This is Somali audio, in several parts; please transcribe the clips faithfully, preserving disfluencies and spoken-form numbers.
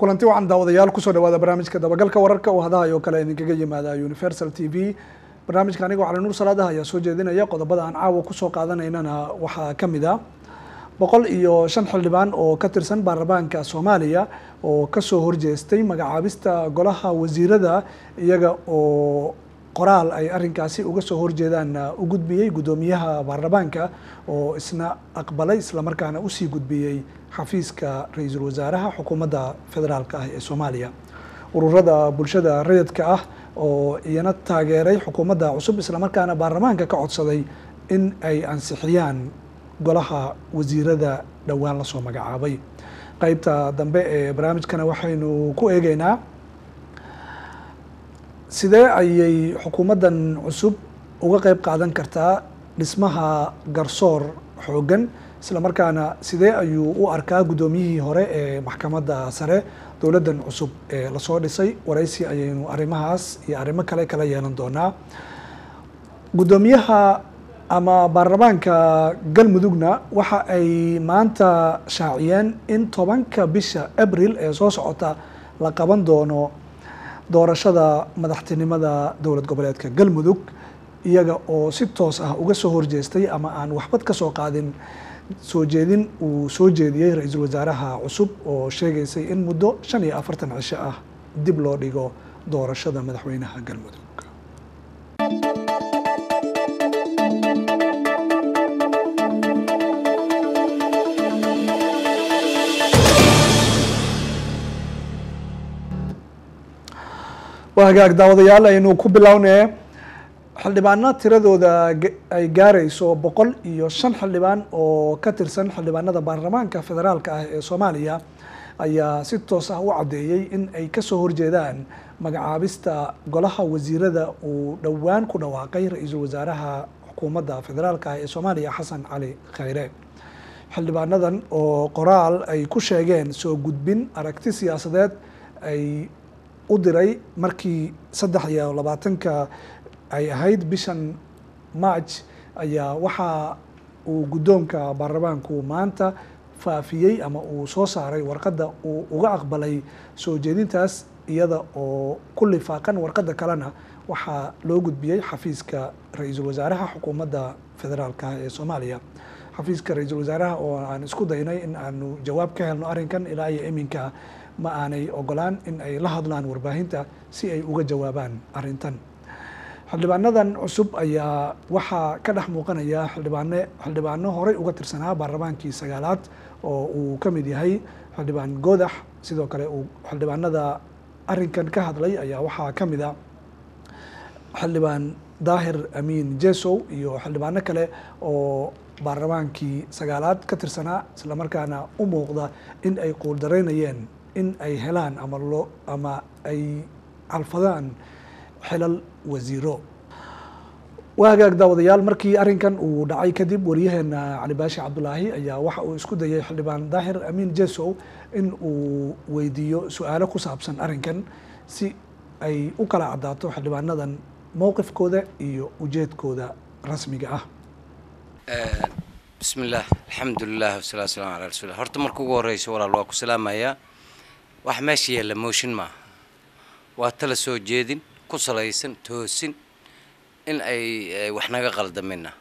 kulanti waxaan daawadayaal kusoo dhawaada barnaamijka dabagalka wararka oo hadaha iyo kale idinkaga yimaada Universal T V. barnaamijka aniga Cali Nuur Salaadaha ayaa soo jeedinaya qodobada aan caawa kusoo qaadanaynana waxaa kamid ah boqol iyo shan xildhibaan oo ka tirsan baarlamaanka Soomaaliya oo ka soo horjeestay magacaabista golaha wasiirada iyaga oo qoraal ay arrinkaasi uga soo horjeedaan u gudbiyay gudoomiyaha baarlamaanka oo isna aqbalay isla markaana u sii gudbiyay xafiiska ra'iisul wasaaraha xukuumadda federaalka ah ee Soomaaliya. ururada bulshada rayidka ah oo iyana taageeray xukuumadda cusub isla markaana baarlamaanka ka codsaday in ay ansixiyaan golaha wasiirada dhawaan la soo magacaabay. qaybta dambe ee barnaamijkana waxaynu ku eegaynaa sidee ayay xukuumaddan cusub uga qayb qaadan kartaa dhismaha garsoor xoogan isla markaana sidee ayuu u arkaa gudoomiyihii hore ee maxkamadda sare dowladdan cusub ee la soo dhisay. waraysi ayaynu arrimahaas iyo arrimo kale kala yeelan doonaa. gudoomiyaha ama baarlamaanka galmudugna waxa ay maanta shaaciyeen in tobanka bisha abril ee soo socota la qaban doono doorashada madaxtinimada dowlad goboleedka galmudug iyaga oo si toos ah uga soo horjeestay ama aan waxbad ka soo qaadin soo jeedin uu soo jeediyey ra'iisul wasaaraha cusub oo sheegaysay in muddo shan iyo afartan cisho ah dib loo dhigo doorashada madaxweynaha galmudug. waa hagaag daawadayaal aynu ku bilownee xildhibaano tiradooda ay gaarayso boqol iyo shan xildhibaan oo ka tirsan xildhibaanada baarlamaanka federaalka ah ee Soomaaliya ayaa si toos ah u cadeeyay in ay ka soo horjeedaan magacaabista golaha wasiirada uu dhawaan ku dhawaaqay ra'iisul wasaaraha xukuumadda federaalka ah ee Soomaaliya Xasan Cali Khayre. xildhibaanadan oo qoraal ay ku sheegeen soo gudbin aragti siyaasadeed ay u diray markii saddex iyo labaatanka ay ahayd bishan March ayaa waxa uu gudoonka baarlamaanku maanta faafiyey ama uu soo saaray warqadda uu uga aqbalay soo jeedintaas iyada oo ku lifaaqan warqadda kalena waxaa loo gudbiyey xafiiska ra'iisul wasaaraha xukuumadda federaalka ee Soomaaliya. xafiiska ra'iisul wasaaraha oo aan isku daynay in aanu jawaab ka helno arrinkan ilaa iyo iminka ma aanay ogolaan in ay la hadlaan warbaahinta si ay uga jawaabaan arrintan. xildhibaanadan cusub ayaa waxaa ka dhex muuqanaya xildhibaane xildhibaano horey uga tirsanaa baarlamaankii sagaalaad oo uu ka mid yahay xildhibaan Goodax. sidoo kale uu xildhibaanada arrinkan ka hadlay ayaa waxaa ka mid ah xildhibaan Daahir Amiin Jesow iyo xildhibaano kale oo baarlamaankii sagaalaad ka tirsanaa isla markaana u muuqda in ay quuldareynayeen in ay helaan ama loo ama ay calfadaan xilal wasiiro. waa hagaag daawadayaal markii arrinkan uu dhacay kadib wariyaheena Cali Baashi Cabdulaahi ayaa waxa uu isku dayay xildhibaan Daahir Amiin Jesow in uu weydiiyo su'aalo ku saabsan arrinkan si ay u kala cadaato xildhibaanadan mowqifkooda iyo ujeedkooda rasmiga ah. bismillaah alxamdulilah wasalaatu wasalaamu calaa rasuulillah. horta marka ugu horeysa walaal waa ku salaamayaa. wax meesha yaalla mooshin maaha, waa tala soo jeedin ku salaysan toosin in ay wax naga qaldamina.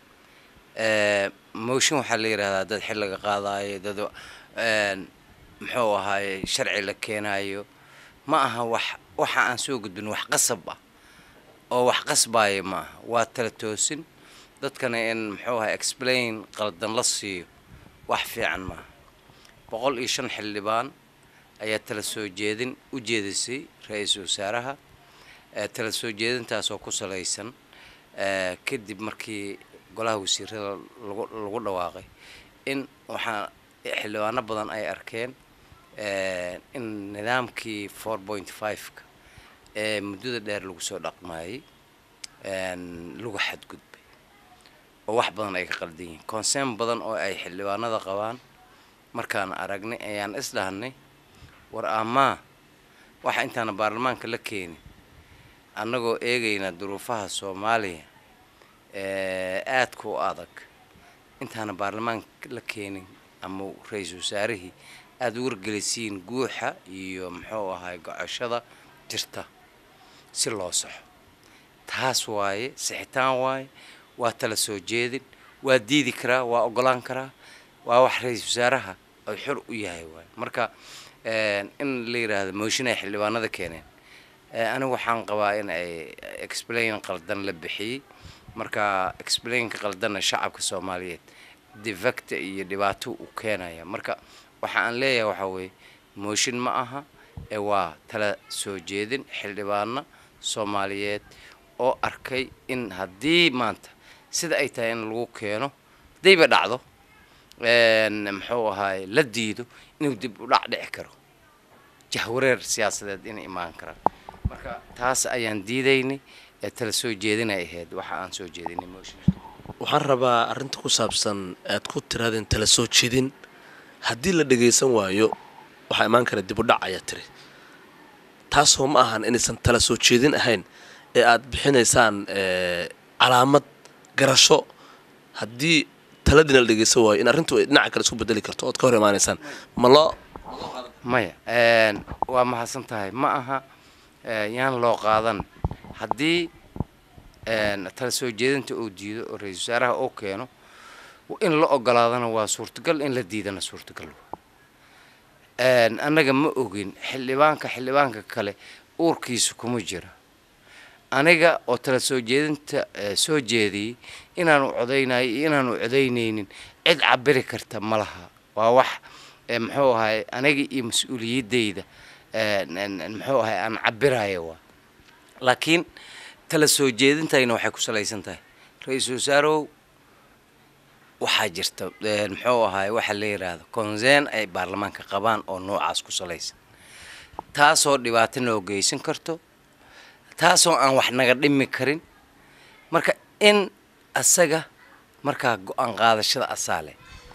mooshin waxaa la yidhaahdaa dad xil laga qaadaayo, dad muxuu ahaaye sharci la keenaayo. ma aha wax waxa aan soo gudbin wax qasab ah oo wax qasbaayo ma aha, waa tala toosin dadkana in muxuu ahaa explain qaldan la siiyo wax fiican maaha. boqol iyo shan xildhibaan ayaa tala soo jeedin u jeedisay ra'iisul wasaaraha. tala soo jeedintaas oo ku salaysan kadib markii golaha wasiirada lagu lagu dhawaaqay in waxaa xildhibaano badan ay arkeen in nidaamkii four point five ka ee muddada dheer lagu soo dhaqmayay lagu xadgudbay oo wax badan ay ka qaldan yihiin. concern badan oo ay xildhibaanada qabaan markaan aragnay ayaan isdhahnay war ama waxa intaana baarlamaanka la keenin annagoo eegayna duruufaha Soomaaliya ee aad ku adag intaana baarlamaanka la keenin ama ra'iisul wasaarihii aad wargelisiin guuxa iyo muxuu ahay gocashada jirta si loo saxo taas waaye sixitaan waaye waa tala soo jeedin waa diidi karaa waa ogolaan karaa waa wax ra'iisul wasaaraha ay xor u yahay waaye marka in la yiraahdo motion ay xildhibaanada keeneen anigu waxaan qabaa in ay explain qaldan la bixiyay marka explain ka qaldan shacabka Soomaaliyeed defect iyo dhibaato u keenaya marka waxa aan leeyahay waxa weey motion ma aha ee waa tala soo jeedin xildhibaano Soomaaliyeed oo arkay in haddii maanta sida ay tahay in lagu keeno dayba dhacdo een muxuu ahaay la diido inuu dib u dhac dhici karo jahwareer siyaasadeed in imaan kara marka taas ayaan diidaynay ee tala soo jeedinay ahayd waxa aan soo jeedinay motion waxaan rabaa arrinta ku saabsan aad ku tiraadeen tala soo jeedin haddii la dhageysan waayo waxa imaan kara dib u dhac ayaa tiri taasoo ma ahan inaysan tala soo jeedin ahayn ee aad bixinaysaan calaamad garasho haddii taladina la dhageysan waayo in arrintu ay dhinaca kale isku bedeli karto ood ka hor imaanaysaan ma loo maya een waa mahadsan tahay ma aha yaan loo qaadan haddii een tala soo jeedinta uu diido oo ra'iisul wasaaraha oo keeno in la ogolaadana waa suurtagal in la diidana suurtagal een anaga ma ogin xildhibaanka xildhibaanka kale uurkiisu kuma jira aniga oo tala soo jeedinta soo jeediyay inaanu codeynayo inaanu codeyneynin cid cabiri karta malaha waa wax muxuu ahay aniga iyo mas'uuliyadeyda een muxuu ahay aan cabirayo waa laakiin tala soo jeedintayna waxay ku salaysan tahay ra'iisul wasaaruhu waxa jirta muxuu ahay waxa la yiraahdo consent ay baarlamaanka qabaan oo noocaas ku salaysan taasoo dhibaato noo geysan karto taasoo aan wax naga dhimi karin marka in asaga marka go'aan qaadashada asaale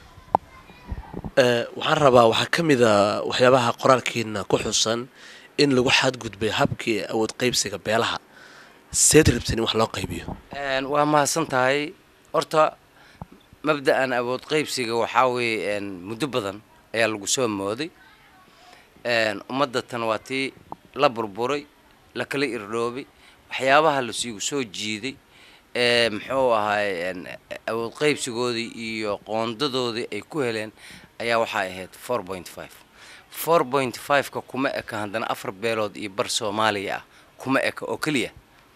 ee waxaan rabaa waxa kamida waxyaabaha qoraalkiina ku xusan in lagu xad gudbay habkii awood qaybsiga beelaha seedribsan wax loo qaybiyo een waa mahadsan tahay horta mabda'an awood qaybsiga waxa weey een muddo badan ayaa lagu soo mooday een ummadatan waa tii la burburay la kala irdhoobay waxyaabaha la siigu soo jiiday ee muxuu ahay een awood qaybsigoodii iyo qoondadoodii ay ku heleen ayaa waxa ahayd four point five four point five ka kuma eka hadana afar beelood iyo bar Soomaaliya kuma eka oo kaliya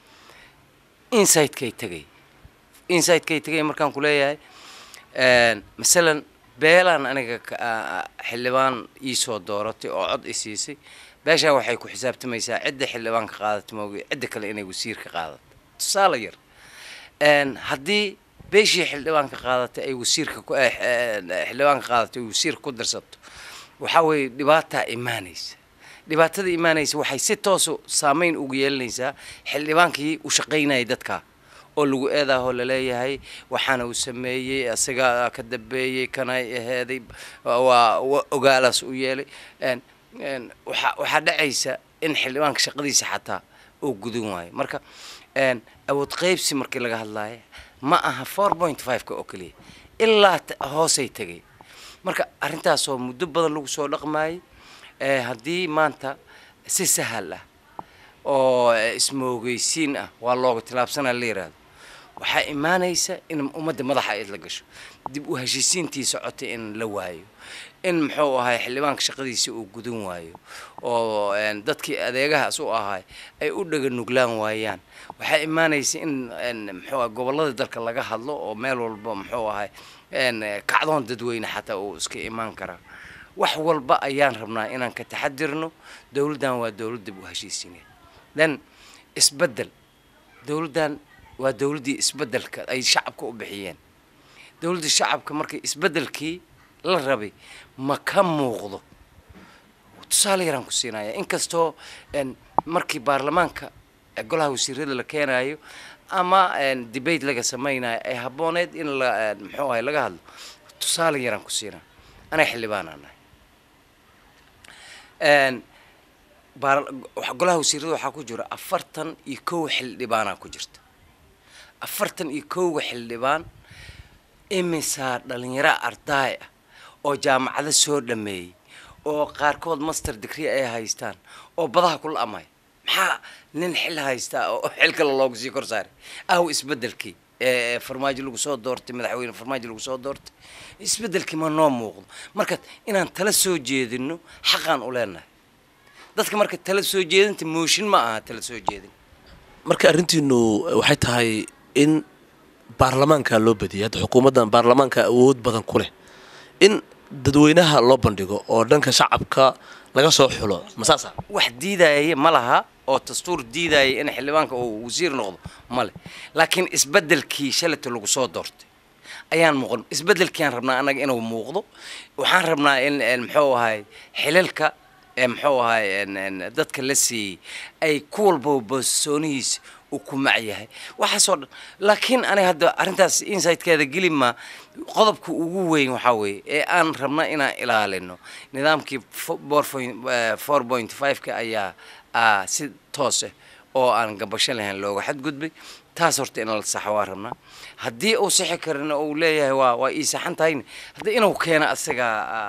inside kay tagay inside kay tagay markaan ku leeyahay een midalan beelan aniga xildhibaan ii soo dooratay oo cod isiisay beesha waxay ku xisaabtamaysaa cidda xildhibaanka qaadatay moogi cidda kale inay wasiirka qaadato tusaale yar een haddii beeshii xildhibaanka qaadatay ay wasiirka ku xildhibaanka qaadatay wasiirka ku darsato waxa way dhibaato iimaanaysa dhibaatada iimaanaysa waxay si toos ah saameyn ugu yeelanaysaa xildhibaankii u shaqeynay dadka oo lagu eedaho la leeyahay waxaana uu sameeyay asaga ka dambeeyay kana aheeday waa ogaalas u yeelay een een waxa waxa dhacaysa in xildhibaanka shaqadiisa xataa uu gudun waayo marka een awood qaybsi markii laga hadlayo ma aha four point five ka oo kaliya ilaa hoosay tagay marka arintaas oo muddo badan lagu soo dhaqmaayay ee haddii maanta si sahal ah oo ismoogeysiin ah waa looga tilaabsanaa la yiraahdo waxa iimaanaysa in ummadda madaxa ay la gasho dib u heshiisiintii socotay in la waayo in muxuu ahay xildhibaanka shaqadiisa uu gudun waayo oo een dadkii adeegahaas u ahay ay u dhaga nuglaan waayaan waxa iimaanaysa in muxuu ahay gobolada dalka laga hadlo oo meel walba muxuu ahay een kacdoon dadweyne xataa uu iska iimaan kara wax walba ayaan rabnaa inaan ka taxadirno dawladdan waa dawlad dib u heshiisiinay dan isbedel dawladdan waa dawladii isbedelka ay shacabka u bixiyeen dawladda shacabka markay isbedelkii la rabay ma ka muuqdo tusaale yaraan ku siinaya inkastoo een markii baarlamaanka golaha wasiirada la keenayo ama een debate laga samaynayo ay habooneed in la muxuu ahay laga hadlo tusaale yaraan ku siinaa ana xildhibaan anahay een baar golaha wasiirada waxa ku jira afartan iyo kow xildhibaan ku jirta afartan iyo kow xildhibaan imisa dhalinyaro arday ah oo jaamacada soo dhameeyay oo qaarkood master degree ay haystaan oo badaha ku laamay maxaa nin xil haysta oo xilka loogu sii kor saaray aw isbedelkii ee farmaajo lagu soo doortay madaxweyne farmaajo lagu soo doortay isbedelkii ma noo muuqdo marka inaan tala soo jeedino xaqan u leenahay dadka marka tala soo jeedinta mooshin ma aha tala soo jeedin marka arrintiinu waxay tahay in baarlamaanka loo badiyay hadda xukuumaddan baarlamaanka awood badan ku leh in dadweynaha loo bandhigo oo dhanka shacabka laga soo xulo masaasa wax diidaya ma laha oo dastuur diidaya in xildhibaanka uu wasiir noqdo male laakiin isbedelkii shalata lagu soo doortay ayaan muuqan isbedelkii aan rabnaa anaga inuu muuqdo waxaan rabnaa in muxuu ahay xilalka muxuu ahay dadka la siiyey ay ku walba boosonihiis uu ku macyahay waxa soo laakiin aniga hadda arrintaas insight-keeda geli ma qodobka ugu weyn waxa weeye ee aan rabnaa inaan ilaalino nidaamkii four point five ka ayaa si toos ah oo aan gabasho lahayn looga xadgudbay taas horta in la saxo waa rabnaa haddii uu sixi karina uu leeyahay waa waa ii saxan tahayna haddii inuu keeno asaga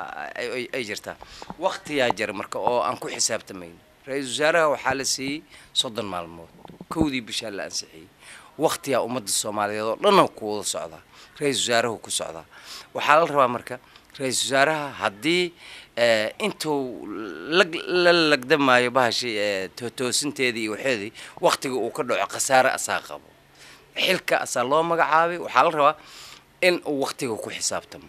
ay jirtaa waqtiyaa jira marka oo aan ku xisaabtamayn ra-iisul wasaaraha waxaa la siiyey soddon maalmood kowdii bishaa la ansixiyey waqtiyaa ummadda soomaaliyeed oo dhan ku wada socdaa ra-iisul wasaaruhu ku socdaa waxaa la rabaa marka ra-iisul wasaaraha haddii intuu la lagdamaayo bahashi toosinteedii iyo waxeedii waqtiga uu ka dhaco khasaare asaa qabo xilka asaa loo magacaabay waxaa la rabaa in uu waqtiga ku xisaabtamo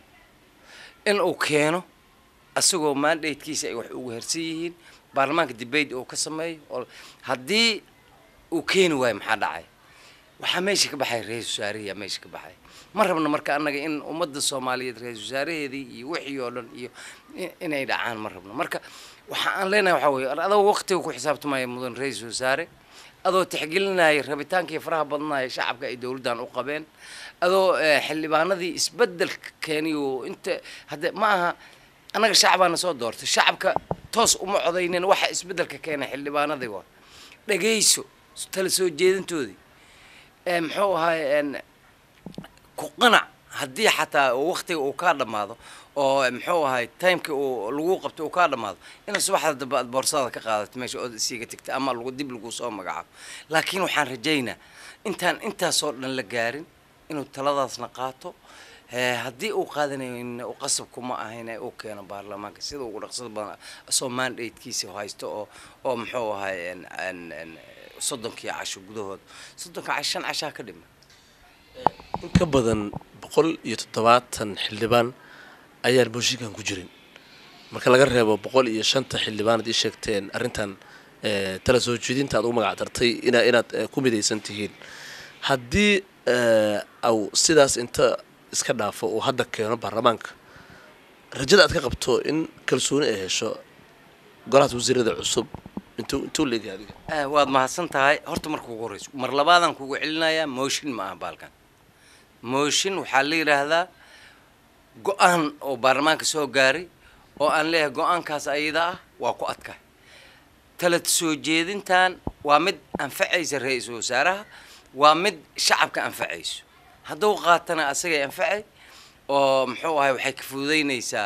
in uu keeno asagoo mandatekiisa ay wax ugu hersan yihiin baarlamaanka debate uu ka sameeyo haddii uu keeni waayo maxaa dhacay waxaa meesha ka baxay ra-iisul wasaarihiyaa meesha ka baxay ma rabna marka annaga in ummadda soomaaliyeed ra-iisul wasaaraheedii iyo wixii oo dhan iyo inay dhacaan ma rabno marka waxa aan leenahay waxaa weeye adoo waqtiga ku xisaabtamaya mudan ra-iisul wasaare adoo tixgelinaya rabitaankii faraha badnaya shacabka ay dowladdan u qabeen adoo xildhibaanadii isbedelka keeniyo inta hadda ma aha annaga shacbaana soo doortay shacabka toos uma codaynin waxa isbedelka keenay xildhibaanadii waa dhageyso tala soo jeedintoodii ee muxuu ahay ku qanac haddii xataa waqtiga uu ka dhamaado oo muxuu ahay timeka uu lagu qabto uu ka dhamaado in subaxda dambe aad boorsada ka qaadato meesha oo isiga tagta ama lagu dib lagu soo magacaabo laakiin waxaan rajaynaa intaan intaasoo dhan la gaarin inuu taladaasna qaato haddii uu qaadanayo uu qasab kuma ahayn uu keeno baarlamaanka sida ugu dhaqsada badan soo mandatekiisa haysto oo oo muxuu ahay soddonkii casho gudahood soddonka casho shan cashaa ka dhima in ka badan boqol iyo toddobaatan xildhibaan ayaan booshikan ku jirin marka laga reebo boqol iyo shanta xildhibaan ad ii sheegteen arrintan tala soo jeedinta aad ugu magac dartay ina inaad ku midaysan tihiin haddii aw sidaas inta iska dhaafo uu hadda keeno baarlamaanka rajada aad ka qabto in kalsooni ay hesho golaha wasiirada cusub intuu intuu leeyahay adiga waad mahadsan tahay horta marka ugu horeyso mar labaadan kugu celinayaa mooshin ma aha baalkan mooshin waxaa la yiraahdaa go-aan oo baarlamaanka soo gaaray oo aan leeyahay go-aankaas ayada ah waa ku adkaa tala soo jeedintan waa mid anfacaysa ra-iisul wasaaraha waa mid shacabka anfacayso hadduu qaatana asagay anfacay oo muxuu ahay waxay ka fududaynaysaa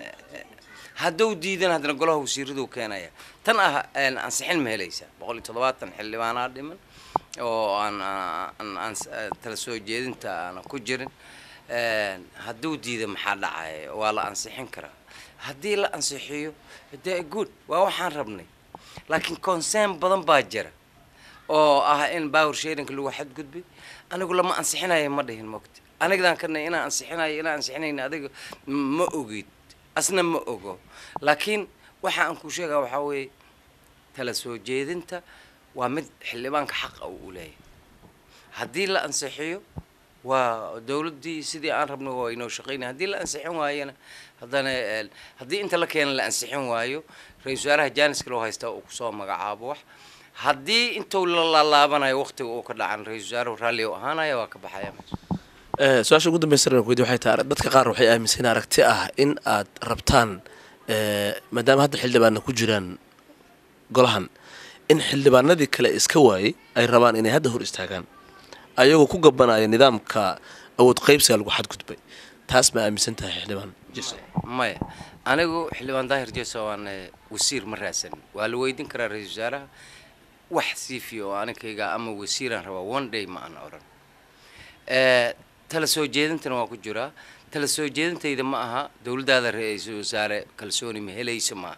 hadduu diidan haddana golaha wasiiradu keenaya tan ah ansixin ma helaysaa boqol iyo toddobaatan xildhibaanaa dhiman oo aan aan tala soo jeedinta aan ku jirin hadduu diida maxaa dhacay waa la ansixin karaa haddii la ansixiyo dee good waa waxaan rabnay laakiin concern badan baa jira oo ah in power sharing lagu xadgudbay anigu lama ansixinayo ma dhihin mogta anigdan kana inaan ansixinayo inaan ansixinayna adiga ma ogid asna ma ogo laakiin waxa aan ku sheegaa waxa weeye tala soo jeedinta waa mid xildhibaanka xaq u leeyahay haddii la ansixiyo waa dawladdii sidii aan rabno waa inoo shaqeynaa haddii la ansixin waayana haddana haddii inta la keena la ansixin waayo ra-iisul wasaaraha jaaniska loo haystaa uu kusoo magacaabo wax haddii intuu la laalaabanayo waqtiga uu ka dhacan ra-iisul wasaaruhu raalli u ahaanaya waa ka baxaya su-aasha ugu dambaysa rankuweydi waxay tahay dadka qaar waxay aaminsan aragti ah in aad rabtaan maadaama hadda xildhibaanna ku jiraan golahan in xildhibaanadii kale iska waayey ay rabaan inay hadda hor istaagaan ayagoo ku gabanaya nidaamka awood qaybsiga lagu xadgudbay taas ma aaminsan tahay xildhibaan jeso maya anigu xildhibaan daahir jeso aan wasiir ma raadsan waa la weydiin karaa ra'iisul wasaaraha wax siifi oo aniga ama wasiiraan rabaa one day ma aan oran ee tala soo jeedintana waa ku jira tala soo jeedintayda ma aha dawladda ra'iisul wasaare kalsooni ma helayso ma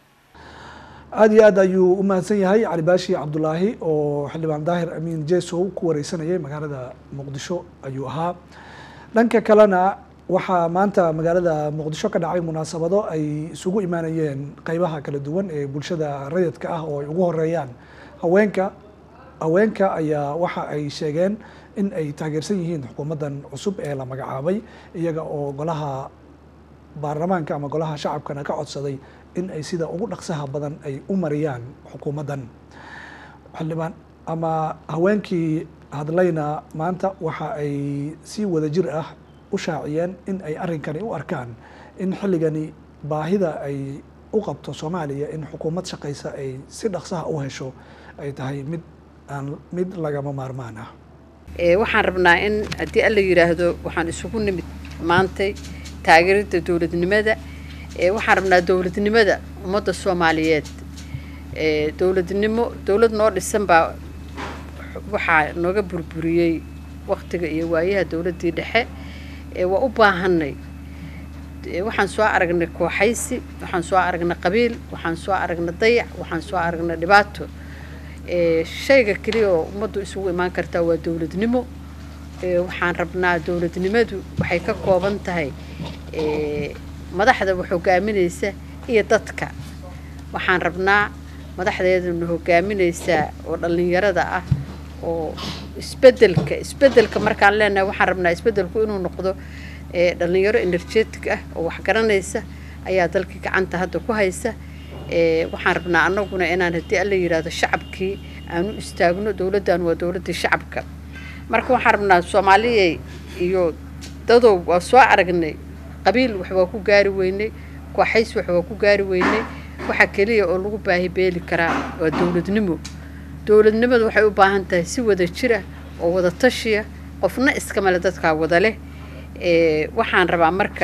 aad iyo aad ayuu u mahadsan yahay cali baashi cabdulaahi oo xildhibaan daahir amiin jeso ku wareysanayay magaalada muqdisho ayuu ahaa dhanka kalena waxaa maanta magaalada muqdisho ka dhacay munaasabado ay isugu imaanayeen qaybaha kala duwan ee bulshada rayidka ah oo ay ugu horeeyaan haweenka haweenka ayaa waxa ay sheegeen in ay taageersan yihiin xukuumaddan cusub ee la magacaabay iyaga oo golaha baarlamaanka ama golaha shacabkana ka codsaday in ay sida ugu dhaqsaha badan ay u mariyaan xukuumaddan xildhibaan ama haweenkii hadlayna maanta waxa ay si wadajir ah u shaaciyeen in ay arrinkani u arkaan in xilligani baahida ay u qabto Soomaaliya in xukuumad shaqaysa ay si dhaqsaha u hesho ay tahay mid aan mid lagama maarmaan ah ee waxaan rabnaa in haddii alla yiraahdo waxaan isugu nimid maantay taageerada dawladnimada ee waxaan rabnaa dawladnimada ummadda Soomaaliyeed ee dawladnimo dawlad noo dhisan baa waxa nooga burburiyay waqtiga iyo waayaha dawladii dhexe ee waa u baahanay waxaan soo aragnay kooxaysi waxaan soo aragnay qabiil waxaan soo aragnay dayac waxaan soo aragnay dhibaato ee shayga kaliya oo ummaddu isugu imaan kartaa waa dawladnimo ee waxaan rabnaa dawladnimadu waxay ka kooban tahay ee madaxda wax hogaaminaysa iyo dadka waxaan rabnaa madaxdeeduna hogaaminaysa oo dhalinyarada ah oo isbedelka isbedelka markaan leenahay waxaan rabnaa isbedelku inuu noqdo ee dhalinyaro energetic ah oo wax garanaysa ayaa dalka gacanta hadda ku haysa ee waxaan rabnaa anaguna inaan hadii alla yiraahdo shacabkii aanu istaagno dawladdan waa dawladda shacabka marka waxaan rabnaa Soomaaliya iyo dadow waa soo aragnay qabiil wax waa ku gaari weynay kooxays wax waa ku gaari weynay waxa kaliya oo lagu baahi beeli karaa waa dawladnimo dawladnimadu waxay u baahan tahay si wada jir ah oo wada tashiya qofna iska male dadka wada leh ee waxaan rabaa marka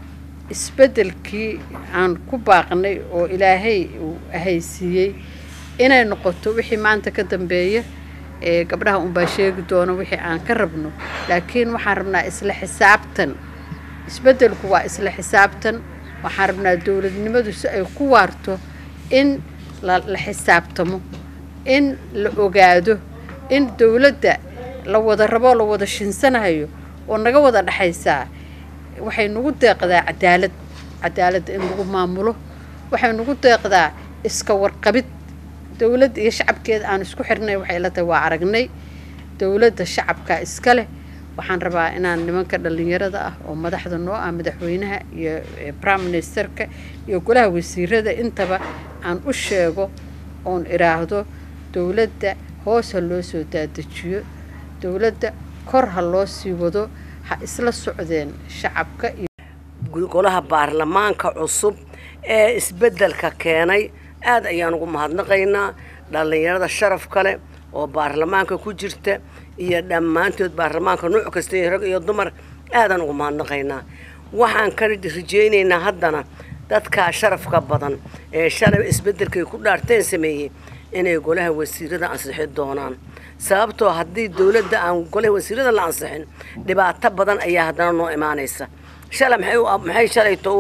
isbedelkii aan ku baaqnay oo Ilaahay uu ahaysiiyay inay noqoto wixii maanta ka dambeeya ee gabdhaha un baa sheegi doona wixii aan ka rabno laakiin waxaan rabnaa isla xisaabtan isbedelku waa isla xisaabtan waxaan rabnaa dawladnimadu si ay ku waarto in la xisaabtamo in la ogaado in dawladda la wada rabo la wada shinsanayo oo naga wada dhaxaysa waxay nagu deeqdaa cadaalad cadaalad in lagu maamulo waxay nagu deeqdaa iska warqabid dawladda iyo shacabkeeda aan isku xirnay waxay la tahay waa aragnay dawladda shacabka iska leh waxaan rabaa inaan nimanka dhalinyarada ah oo madaxda noo ah madaxweynaha iyo prime ministerka iyo golaha wasiirada intaba aan u sheego oon iraahdo dawladda hoos ha loo soo daadajiyo dawladda kor ha loo sii wado ha isla socdeen shacabka iyo golaha baarlamaanka cusub ee isbedelka keenay aad ayaan ugu mahadnaqaynaa dhalinyarada sharaf kale oo baarlamaanka ku jirta iyo dhammaantood baarlamaanka nooc kasta ee rag iyo dumar aadan ugu mahadnaqaynaa waxaan ka rajaynaynaa haddana dadka sharafka badan ee shalay isbedelkay ku dhaarteen sameeyay inay golaha wasiirada ansixin doonaan sababtoo haddii dawladda aan golaha wasiirada la ansixin dhibaato badan ayaa haddana noo imaanaysa shalay maxay maxay shalay too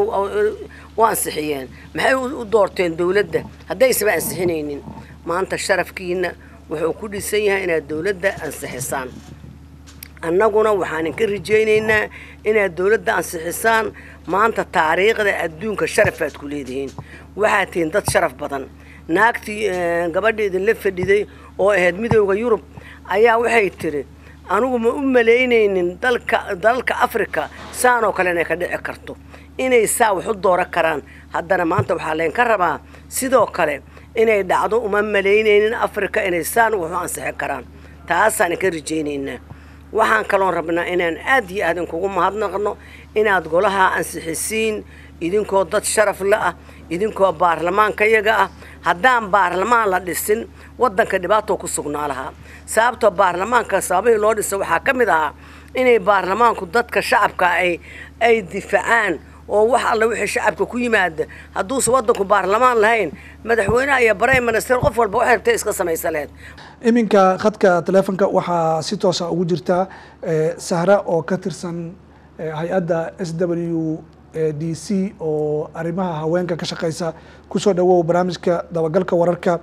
u ansixiyeen maxay u doorteen dawladda hadday isba ansixinaynin maanta sharafkiina wuxuu ku dhisan yahay inaad dawladda ansixisaan annaguna waxaan ka rajaynaynaa inaad dawladda ansixisaan maanta taariikhda adduunka sharafaad ku leedihiin waxaad tihiin dad sharaf badan naagtii gabadheedin la fadhiday oo ahayd midowga Yurub ayaa waxay tiri anigu ma u maleynaynin dalka dalka Afrika saan oo kale inay ka dhici karto inay saa wax u dooran karaan haddana maanta waxaa leen ka rabaa sidoo kale inay dhacdo uma maleynaynin Afrika inay saan wax u ansixin karaan taasaan ka rajaynaynaa waxaan kaloon rabnaa inaan aad iyo aad kugu mahadnaqno inaad golaha ansixisiin idinkoo dad sharaf la ah idinkoo baarlamaanka iyaga ah haddaan baarlamaan la dhisin wadanka dhibaato ku sugnaa lahaa sababtoo baarlamaanka sababay loo dhisay waxaa ka mid ah inay baarlamaanku dadka shacabka ay ay difaacaan oo wax alla wixii shacabka ku yimaada hadduusan waddanku baarlamaan lahayn madaxweynaha iyo prime minister qof walba waxay rabtay iska samaysa lahayd. iminka khadka teleefonka waxaa si toosa ugu jirta Sahra oo ka tirsan hay-adda S W D C oo arrimaha haweenka ka shaqeysa kusoo dhawow barnaamijka dabagalka wararka.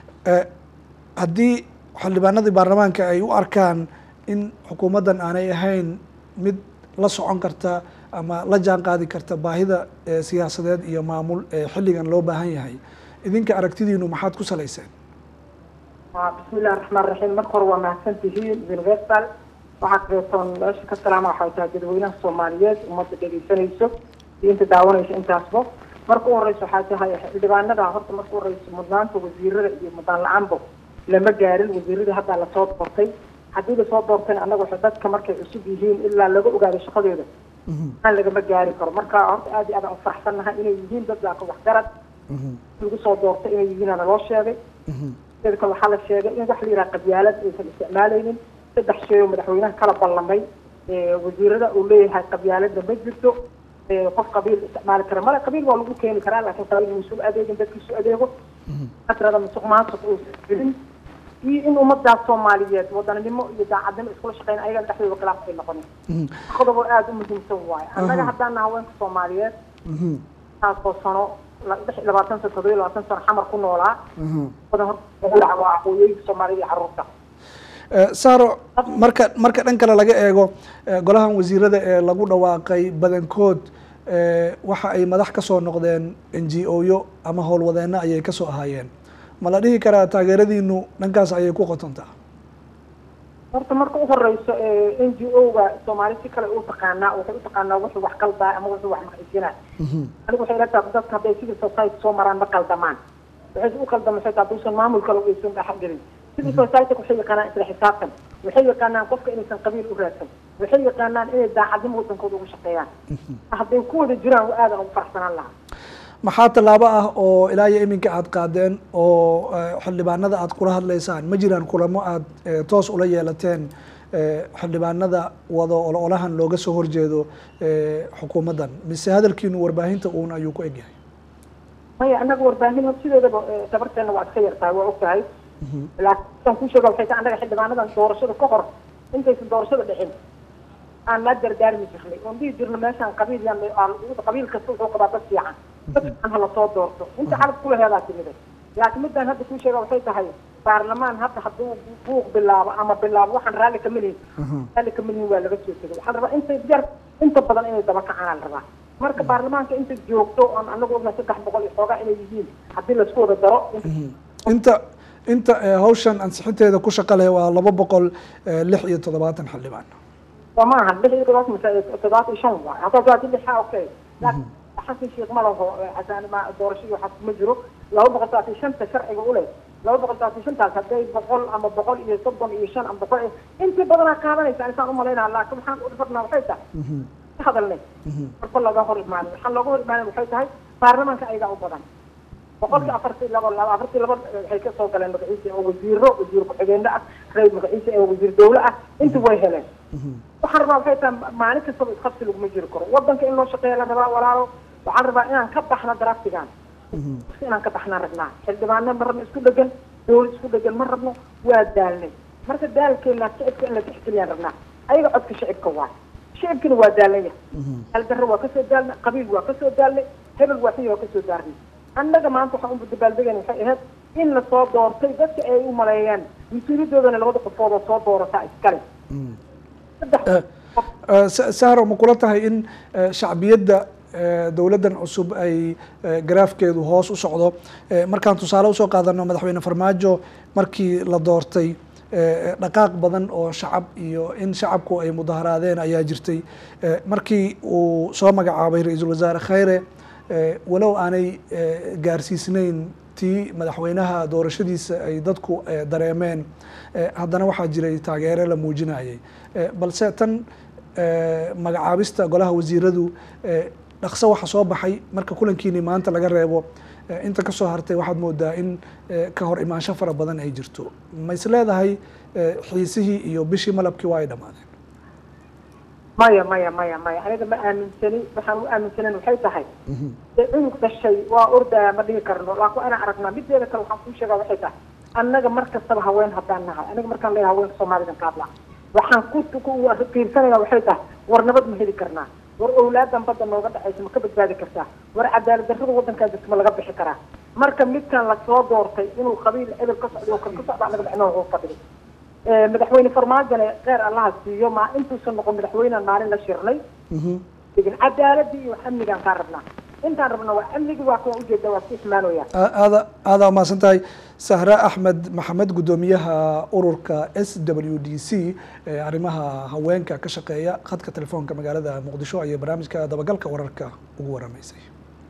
haddii xildhibaanadii baarlamaanka ay u arkaan in xukuumaddan aanay ahayn mid la socon karta ama la jaan qaadi karta baahida siyaasadeed iyo maamul ee xilligan loo baahan yahay, idinka aragtidiinu maxaad ku salayseen? bismillahi raxmaan raxiim. marka hore waa mahadsantihiin universal. waxaa kaleetoon meesha ka salaama waxay tahay dadweynaha soomaaliyeed ummadda dhegeysanayso iyo inta daawanayso intaasba. marka u horeysa waxaa tahay xildhibaanada horta marka u horeysa mudnaanta wasiirada iyo mudaan la-aanba lama gaarin. wasiiradii haddaa lasoo doortay, haddii lasoo doortayna annaga waxay dadka markay cusub yihiin ilaa laga ogaado shaqadeeda aan lagama gaari karo. marka horta aad iyo aad aan ufaraxsannahay inay yihiin dad laaka waxgarad lagu soo doortay inay yihiin ana loo sheegay. sidoo kale waxaa la sheegay in wax la yidhaha qabyaalad aysan isticmaalaynin. saddex shay oo madaxweynaha kala ballamay wasiirada uu leeyahay qabyaalada ma jirto. qof qabiil isticmaali kara male, qabiil waa lagu keeni karaa laakiin qabiil uusan adeegin dadkiisu adeego atrada musuq maasuq uusan jirin iyo in ummadaas Soomaaliyeed wadanimo iyo daacadnimo iskula shaqeyn ayaga dhexdooda khilaaf ay noqonin. qodob aad u muhiimsan waaye. annaga haddaan haweenka Soomaaliyeed taasoo sano labaatan sano toddoba iyo labaatan sano xamar ku noolaa badan horta waa aqooyooyinka Soomaalida iyo carruurta. Sahro, marka marka dhan kale laga eego golahan wasiirada ee lagu dhawaaqay badankood waxa ay madax ka soo noqdeen N G O-yo ama howlwadeena ayay ka soo ahaayeen. ma la dhihi karaa taageeradiinu dhankaas ayay ku qotontaa? horta marka u horeyso N G O-ga Soomaali si kale u taqaanaa waxay u taqaanaa wuxuu wax qaldaa ama wuxuu wax maqaysina. anigu waxay la tahay dadka hadday civil society soo maraan ma qaldamaan. waxay u qaldamaan xitaa duusan maamulka lagu aysan dhex gelin. civil society waxay yaqaanaan isla xisaabtan, waxay yaqaanaan qofka inaysan qabiil u raadsan, waxay yaqaanaan inay daacadnimo wadankooda ugu shaqeeyaan. hadday ku wada jiraan waa aad aan ugu faraxsanaan lahaa. maxaa tallaabo ah oo ilaa iyo iminka aad qaadeen oo xildhibaanada aad kula hadlaysaan? ma jiraan kulamo aad toos ula yeelateen xildhibaanada wado ololahan looga soo horjeedo xukuumaddan, mise hadalkiinu warbaahinta uun ayuu ku egyahay? maya annaga warbaahin sideedaba tabarteena waa iska yartahay waa ogtahay. laakiin ku sheego waxay tahay annaga xildhibaanadan doorashada ka hor intaysan doorashada dhicin aan la dardaarmi jirnay oon dhihi jirno meeshaan qabiil yan qabiil kasta wuxuu qabaa dad fiican dadkan hala soo doorto inta xalad kula heedaa timiday. laakiin midaan hadda ku sheega waxay tahay baarlamaan hadda hadduu buuq bilaabo ama bilaabo waxaan raalli ka melihin raalli ka melihin waa laga soo tegay. waxaan rabaa intay jar inta badan inay daba kacaan la rabaa. marka baarlamaanka inta joogto aan anagu ogna saddex boqol iyo xoogaa inay yihiin haddii laisku wada daro inta inta hawshan ansixinteeda ku shaqa leh waa laba boqol lix iyo toddobaatan xildhibaan. maaha lix iyo toddobaatan toddobaatan iyo shan waay. haddaa waa lixa okay. laakiin xasan sheekh ma laho xasan ma doorashadii waxaa kuma jiro laba boqol toddobaatan iyo shanta sharciga u leh laba boqol toddobaatan iyo shantaas hadday boqol ama boqol iyo soddon iyo shan ama boqol intii badanaa qaadanaysa insaan u malaynaa. laakiin waxaan u dhifarnaa waxay tahay ka hadalnay marba laga hor imaanin. waxaan looga hor imaanin waxay tahay baarlamaanka ayagaa u badan. boqolkii afartii laba laba afartii laba waxay ka soo galeen magaciisa oo wasiiro wasiir ku-xigeenno ah reer magaciisa ee wasiir dawle ah inta way heleen. waxaan rabaa waxay tahay maalin kastaba isqabsi laguma jiri karo. wadanka in loo shaqeeya la rabaa walaalo. waxaan rabaa inaan ka baxno daraftigaan inaan ka baxnaan rabnaa. xildhibaano ma rabno isku dhegan, dawlad isku dhegan ma rabno, waa daalnay. marka daalkeena shicibka in la tixgeliyaan rabnaa. ayaga codka shicibka waay. shicibkina waa daalaya. haldarro waa kasoo daalnay, qabiil waa kasoo daalnay, hebel waaxiya waa kasoo daarnay. annaga maanta waxaan u dabaaldegayna waxay ahayd in lasoo doortay dadka ay u maleeyaan mas-uuliyadoodana labada qofood oo soo doorataa iskale. Sahro, ma kula tahay in shacbiyadda dowladdan cusub ay garaafkeedu hoos u socdo? markaan tusaale usoo qaadano madaxweyne Farmaajo markii la doortay dhaqaaq badan oo shacab iyo in shacabku ay mudaharaadeen ayaa jirtay. markii uu soo magacaabay ra-iisul wasaare Khayre walow aanay gaarsiisnayn tii madaxweynaha doorashadiisa ay dadku dareemeen, haddana waxaa jiray taageero la muujinayay. balse tan magacaabista golaha wasiiradu dhaqso waxa soo baxay marka kulankiini maanta laga reebo inta kasoo hartay waxaad moodaa in ka hor imaansho fara badan ay jirto. ma is leedahay xiisihii iyo bishii malabkii waa ay dhammaadeen? maya maya maya maya aniga ma aaminsani waxaan u aaminsanan waxay tahay dee cunug dhashay waa ordaya ma dhihi karno laakiin ana aragnaa mideeda kale waxaan kuu sheegaa waxay tahay annaga mar kastaba haween haddaan nahay aniga markaan leeyahay haweenka soomaalidan ka hadlaa waxaan ku fiirsanaya waxay tahay war nabad ma heli karnaa war owlaadan badda nooga dhexaysa ma ka badbaadi kartaa war cadaalad darrada waddankaa jirta ma laga bixi karaa marka midkan lasoo doortay inuu qabiil ebel ka socdo oo kan ka socda anaga dhexnoo ugu fadhiyo madaxweyne farmaajone kheyr allaha siiyo maa intuusan noqon madaxweynean maalin la shirnay laakiin cadaaladii iyo amnigaan kaa rabnaa intaan rabna waa amnigii waa kuwa ujeeda waa si ismaanooya aada aada umahadsan tahay sahra axmed maxamed guddoomiyaha ururka s w d c ee arrimaha haweenka ka shaqeeya khadka telefoonka magaalada muqdisho ayay barnaamijka dabagalka wararka ugu waramaysay.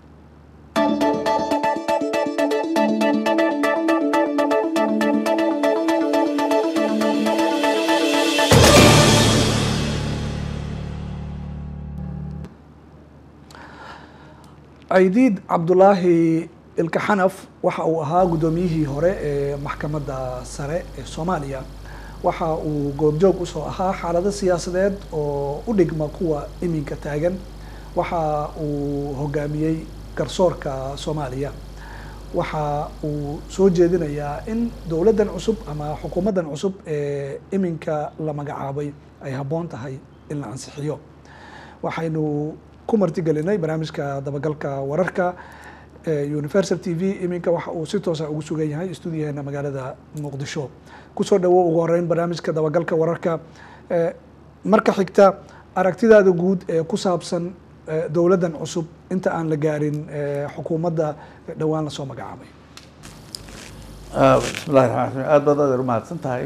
عيديد عبد الله الكحنف waxa uu ahaa gudoomiyihii hore ee maxkamadda sare ee Soomaaliya waxa uu goobjoog u soo ahaa xaalado siyaasadeed oo u dhigma kuwa iminka taagan waxa uu hogaamiyay garsoorka Soomaaliya waxa uu soo jeedinayaa in dawladdan cusub ama xukuumaddan cusub ee iminka la magacaabay ay habboon tahay in la ansixiyo waxaynu ku martigelinay barnaamijka dabagalka wararka Universal T V iminka waxa uu si toos ah ugu sugan yahay stuudiyaheena magaalada Muqdisho kusoo dhawow ugu horeyn barnaamijka dabagalka wararka marka xigta aragtidaada guud ee ku saabsan dawladdan cusub inta aan la gaarin xukuumadda dhawaan la soo magacaabay. bismillahi rahmaani rahiim aad baad aad u mahadsan tahay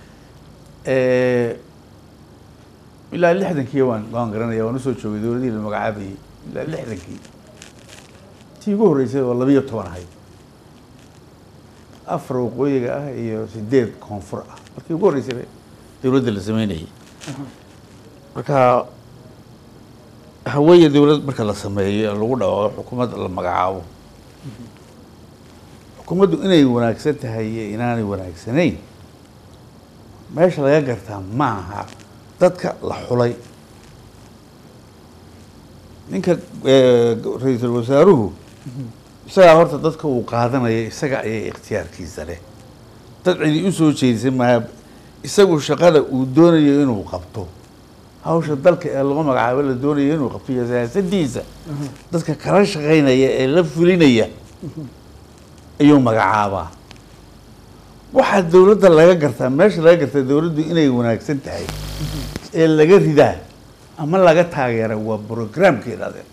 ilaa lixdankii waan waan garanaya waan usoo joogay dawladii la magacaabayay ilaa lixdankii tii ugu horreysay oo labiyo toban ahayd afar waqooyiga ah iyo sideed koonfur ah markii ugu horreysay dawladda la sameynayay marka haweeye dawlad marka la sameeyo lagu dhawaaqo xukuumadda la magacaabo xukuumaddu inay wanaagsan tahay iyo inaanay wanaagsanayn meesha laga gartaa ma aha dadka la xulay ninka ra-iisul wasaaruhu isagaa horta dadka uu qaadanaya isaga ayay ikhtiyaarkiisa leh dad cidi usoo jeedisay maaha isagu shaqada uu doonayo inuu qabto hawsha dalka ee lagu magacaabo la doonayo inuu qabto iyo siyaasadiisa dadka kala shaqaynaya ee la fulinaya ayuu magacaabaa waxaa dawladda laga gartaa meesha laga gartaa dawladdu inay wanaagsan tahay ee laga ridaa ama laga taageera waa programkeeda adeer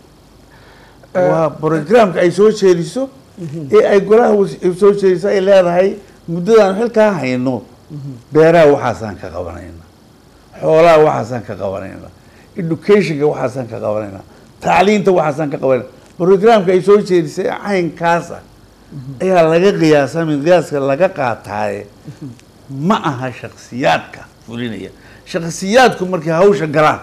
waa programka ay soo jeediso ee ay golaha soo jeediso ay leedahay muddadaan xilkaa hayno beeraha waxaasaan ka qabanayna xoolaha waxaasaan ka qabanayna educationka waxaasaan ka qabanayna tacliinta waxaasaan ka qabanayna programka ay soo jeedisay caynkaasa ayaa laga qiyaasaa min qiyaaska laga qaataaye ma aha shaksiyaadka fulinaya shaksiyaadku markay hawsha galaan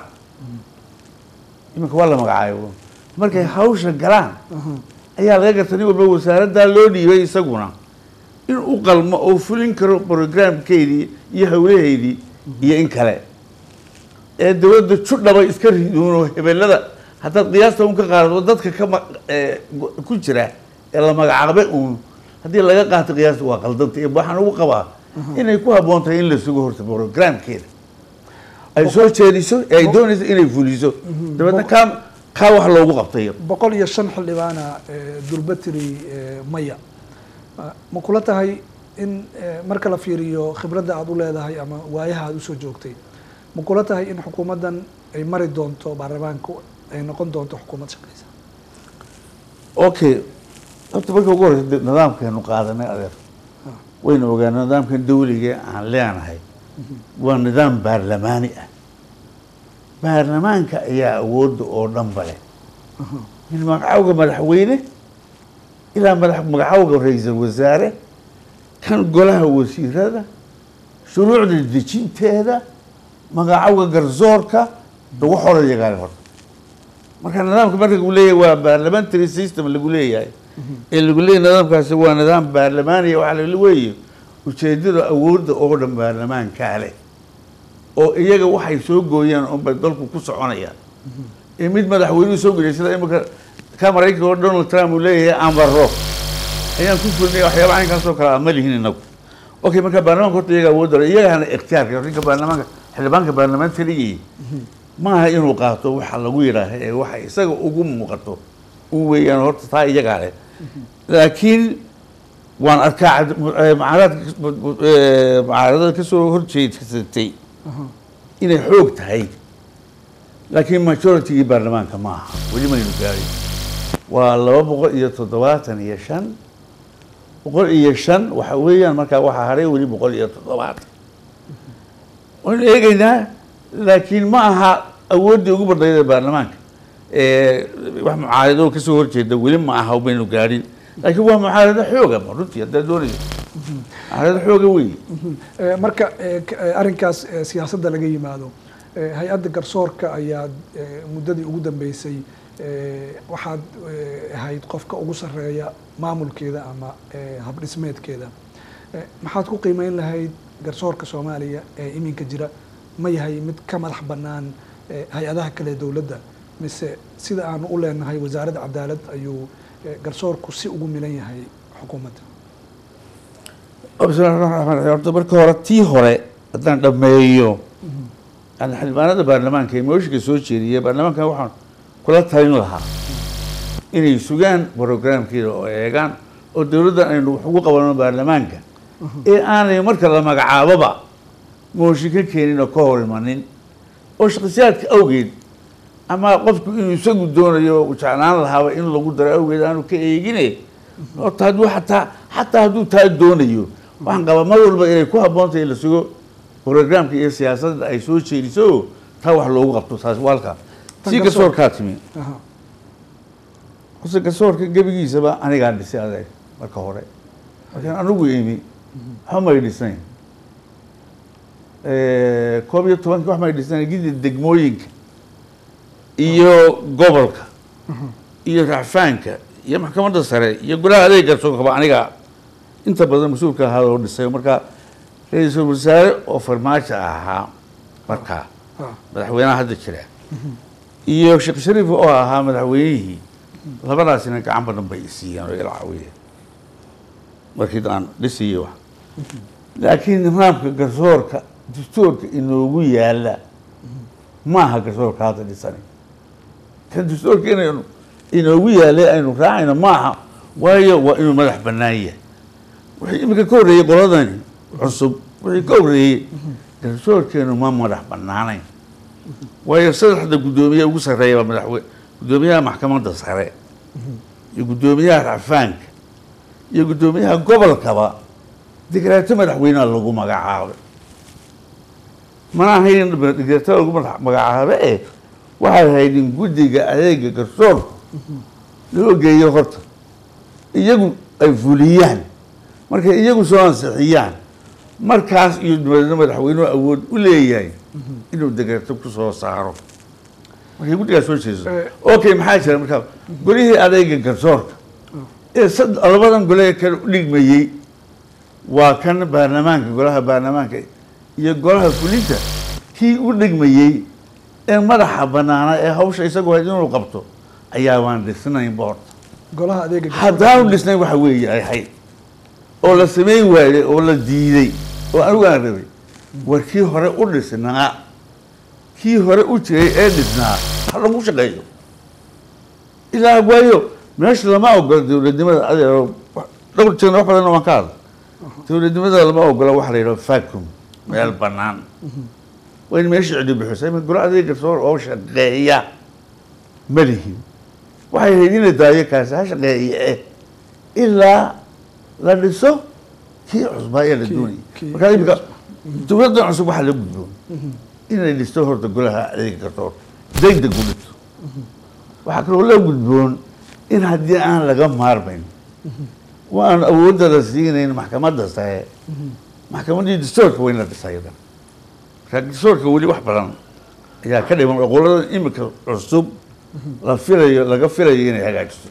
iminka waa la magacaayo markay hawsha galaan ayaa laga garta nin walba wasaaraddaa loo dhiibay isaguna in u qalmo oo fulin karo programkeedii iyo hawlaheydii iyo in kale ee dawladda judhaba iska riduuno hebelada haddaad qiyaasta un ka qaadato dadka kama ku jira ee la magacaabay uun haddii laga qaato qiyaasta waa qaldanta ee waxaan ugu qabaa inay ku habboon tahay in la sugo horta programkeeda ay soo jeediso ee ay doonayso inay fuliso dabeedna kaa kaa wax loogu qabtay boqol iyo shan xildhibaana durbatiri maya ma kula tahay in marka la fiiriyo khibradda aad u leedahay ama waayaha aad usoo joogtay ma kula tahay in xukuumaddan ay mari doonto baarlamaanka ay noqon doonto xukuumad shaqeysa okay horta marka ugu horeysa nidaamkeenu qaadanay adeer wayna ogaana nidaamkan dawliga aan leenahay waa nidaam baarlamaani ah baarlamaanka ayaa awoodda oo dhanba leh min magacawga madaxweyne ilaa madax magacawga ra-iisul wasaare kan golaha wasiirada shuruucda dejinteeda magacawga garsoorka lagu xoro yagaale horta marka nidaamka marka lagu leeyahay waa parliamentary system lagu leeyahay ee lagu leeyahay nidaamkaasi waa nidaam baarlamaaniya waxaa la weeye ujeedada awoodda oo dhan baarlamaankaa leh oo iyaga waxay soo gooyaan unbay dalku ku soconayaan ee mid madaxweynuhu soo geliyay sida imika ka Mareykanka oo Donald Trump uu leeyahay ambarro ayaan ku fulnay waxyaabo aynkaas oo kala ma lihin inagu okay marka baarlamaanka horta iyaga wada iyagana ikhtiyaarka ninka baarlamaanka xildhibaanka baarlamaanka ligii ma aha inuu qaato waxa lagu yiraahdo ee waxa isaga ugu muuqato uu weeyaan horta taa iyaga leh laakiin waan arkaa mucaarad mucaarada ka soo horjeedsatay inay xoog tahay laakiin majority baarlamaanka ma aha wali ma inuu gaaray waa laba boqol iyo toddobaatan iyo shan boqol iyo shan waxa weeyaan marka waxa haray wali boqol iyo toddobaatan waan eegaynaa laakiin ma aha awoodii ugu badnayd baarlamaanka ee wax mucaarado ka soo horjeeda wali ma aha baynu gaarin laakiin waa mucaarado xooga runtii hadda doonayso mucaarado xooga weey marka arrinkaas siyaasadda laga yimaado hay-adda garsoorka ayaa muddadii ugu dambeysay waxaad ahayd qofka ugu sarreeya maamulkeeda ama habdhismeedkeeda maxaad ku qiimeyn lahayd garsoorka Soomaaliya ee iminka jira ma yahay mid ka madax bannaan hay-adaha kale dawladda mise sida aan u leenahay wasaaradda cadaalad ayuu garsoorku si ugu milan yahay xukuumadda horta marka hore tii hore haddaan dhameeyo aan xildhibaanada baarlamaanka ee mooshinka soo jeediyay baarlamaanka waxaan kula talin lahaa inay sugaan programkeeda oo eegaan oo dawladda aynu wax ugu qabano baarlamaanka ee aanay marka la magacaaboba mooshin ka keenin oo ka hor imanin oo shaqsiyaadka awgeed ama qofku inuu isagu doonayo uu jeclaan lahaaba in lagu daro awgeed aanu ka eegine horta hadduu xataa xataa hadduu taa doonayo waxaan qabaa mar walba inay ku habboon tahay la sugo programka iyo siyaasadda ay soo jeediso taa wax loogu qabto taas walka si garsoorkaa timi qofka garsoorka gebigiisaba anigaa dhisay adeeg marka hore markaan anigu imi waxa may dhisnayn koob iyo tobanka wax may dhisnayn gidi degmooyinka iyo gobolka iyo racfaanka iyo maxkamadda sare iyo golaha adeeg garsoorka aniga inta badan mas-uulka ahaa oo dhisay marka ra'iisul wasaare oo farmaajo ahaa markaa madaxweynaha hadda jira iyo sheekh shariif oo ahaa madaxweynihii labadaasina gacan badan bay siiyeen oo ila caawiyeen markii aan dhisay wax laakiin nidaamka garsoorka dastuurka inoogu yaala ma aha garsoorka hadda dhisani kan dastuurka inaynu inoogu yaalay aynu raacayno ma aha waayo waa inuu madax bannaan yahay wixii imika ka horreeyey qoladani cusub wixii ka horreeyey garsoorkeenu ma madax bannaanayn waayo saddexda guddoomiye ugu sarreeya waa madaxweyne guddoomiyaha maxkamadda sare iyo guddoomiyaha racfaanka iyo guddoomiyaha gobolkaba dekraato madaxweynaha lagu magacaabay mana ahayn dekraato lagu magacaabay ee waxay ahayd in guddiga adeega garsoorka loo geeyo horta iyagu ay fuliyaan markay iyagu soo ansixiyaan markaas iyo madaxweynuhu awood u leeyahay inuu dekraato ku soo saaro markay guddigaas soo jeeso okay maxaa jira markaa golihii adeega garsoorka ee sad labadan gole kale u dhigmayey waa kan baarlamaanka golaha baarlamaanka iyo golaha fulinta kii u dhigmayey ee madaxa bannaana ee hawsha isagoo hayd inuu qabto ayaa waan dhisnayn boorta golaha adeega haddaanu dhisnayn waxa weeye ay hayd oo la samayn waayey oo la diiday oo anigu aan rabay war kii hore u dhisnaa kii hore u jiray ee dhisnaa ha lagu shaqeeyo ilaa waayo meesha lama ogola dawladnimada adeero dhowr jeer wax badan waan ka hadla dawladnimada lama ogola waxa la yidhaho vacuum meel bannaan waa in meesha cidi bixisay ma golo adeeg garsoor oo shaqeeya ma lihin waxay ahayd in la daayo kaasi ha shaqeeya eh ilaa la dhiso kii cusbaa ee la doonayay markaa imika dawladdan cusub waxaa la gudboon inay dhisto horta golaha adeega garsoor degdeg u dhisto waxaa kaloo la gudboon in haddii aan laga maarmayn waan awoodda la siinayn maxkamadda sare maxkamaddii dastuurka waa in la dhisay idan markaa dastuurka weli wax badan ayaa ka dhiman qolada imika cusub la filayo laga filayo inay hagaajiso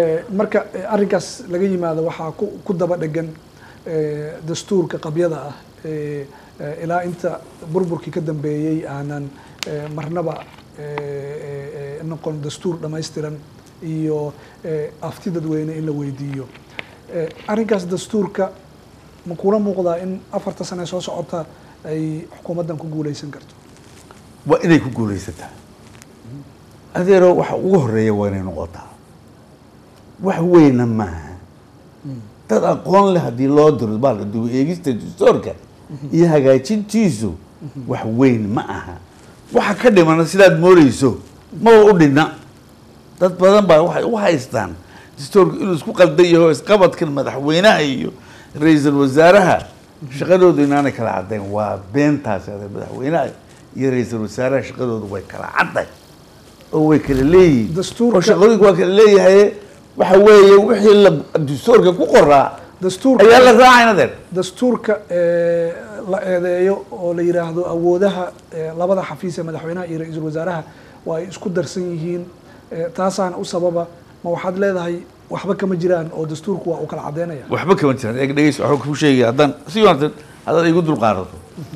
marka arrinkaas laga yimaado waxaa ku ku daba dhegan dastuurka qabyada ah ilaa inta burburkii ka dambeeyey aanan marnaba noqon dastuur dhammaystiran iyo afti dadweyne in la weydiiyo arrinkaas dastuurka ma kula muuqdaa in afarta sane soo socota ay xukuumaddan ku guuleysan karto waa inay ku guuleysataa adeero waxa ugu horeeya waa inay noqotaa wax weyna maaha dad aqoon leh haddii loo diro baa la dubo eegista dastuurka iyo hagaajintiisu wax weyn ma aha waxa ka dhimana sidaad mooleyso maba u dhinna dad badan baa waxay u haystaan dastuurka inuu isku qaldan yaho isqabadkan madaxweynaha iyo ra-iisul wasaaraha shaqadoodu inaanay kala caddayn waa beentaas madaxweynaha iyo ra-iisul wasaaraha shaqadoodu way kala cadday oo way kala leeyihiin oo shaqadoodu waa kala leeyahay waxa weeye wixii la dastuurka ku qoraa dastuurka ayaa la raacaynadeer dastuurka la eedeeyo oo la yiraahdo awoodaha labada xafiis ee madaxweynaha iyo ra-iisul wasaaraha waa ay isku darsan yihiin taasaan u sababa ma waxaad leedahay waxba kama jiraan oo dastuurku waa uu kala cadeynaya waxba kama jiraan eeg dhegeyso waxaan kuu sheegaya haddaan si wanaagsan haddaad igu dul qaadato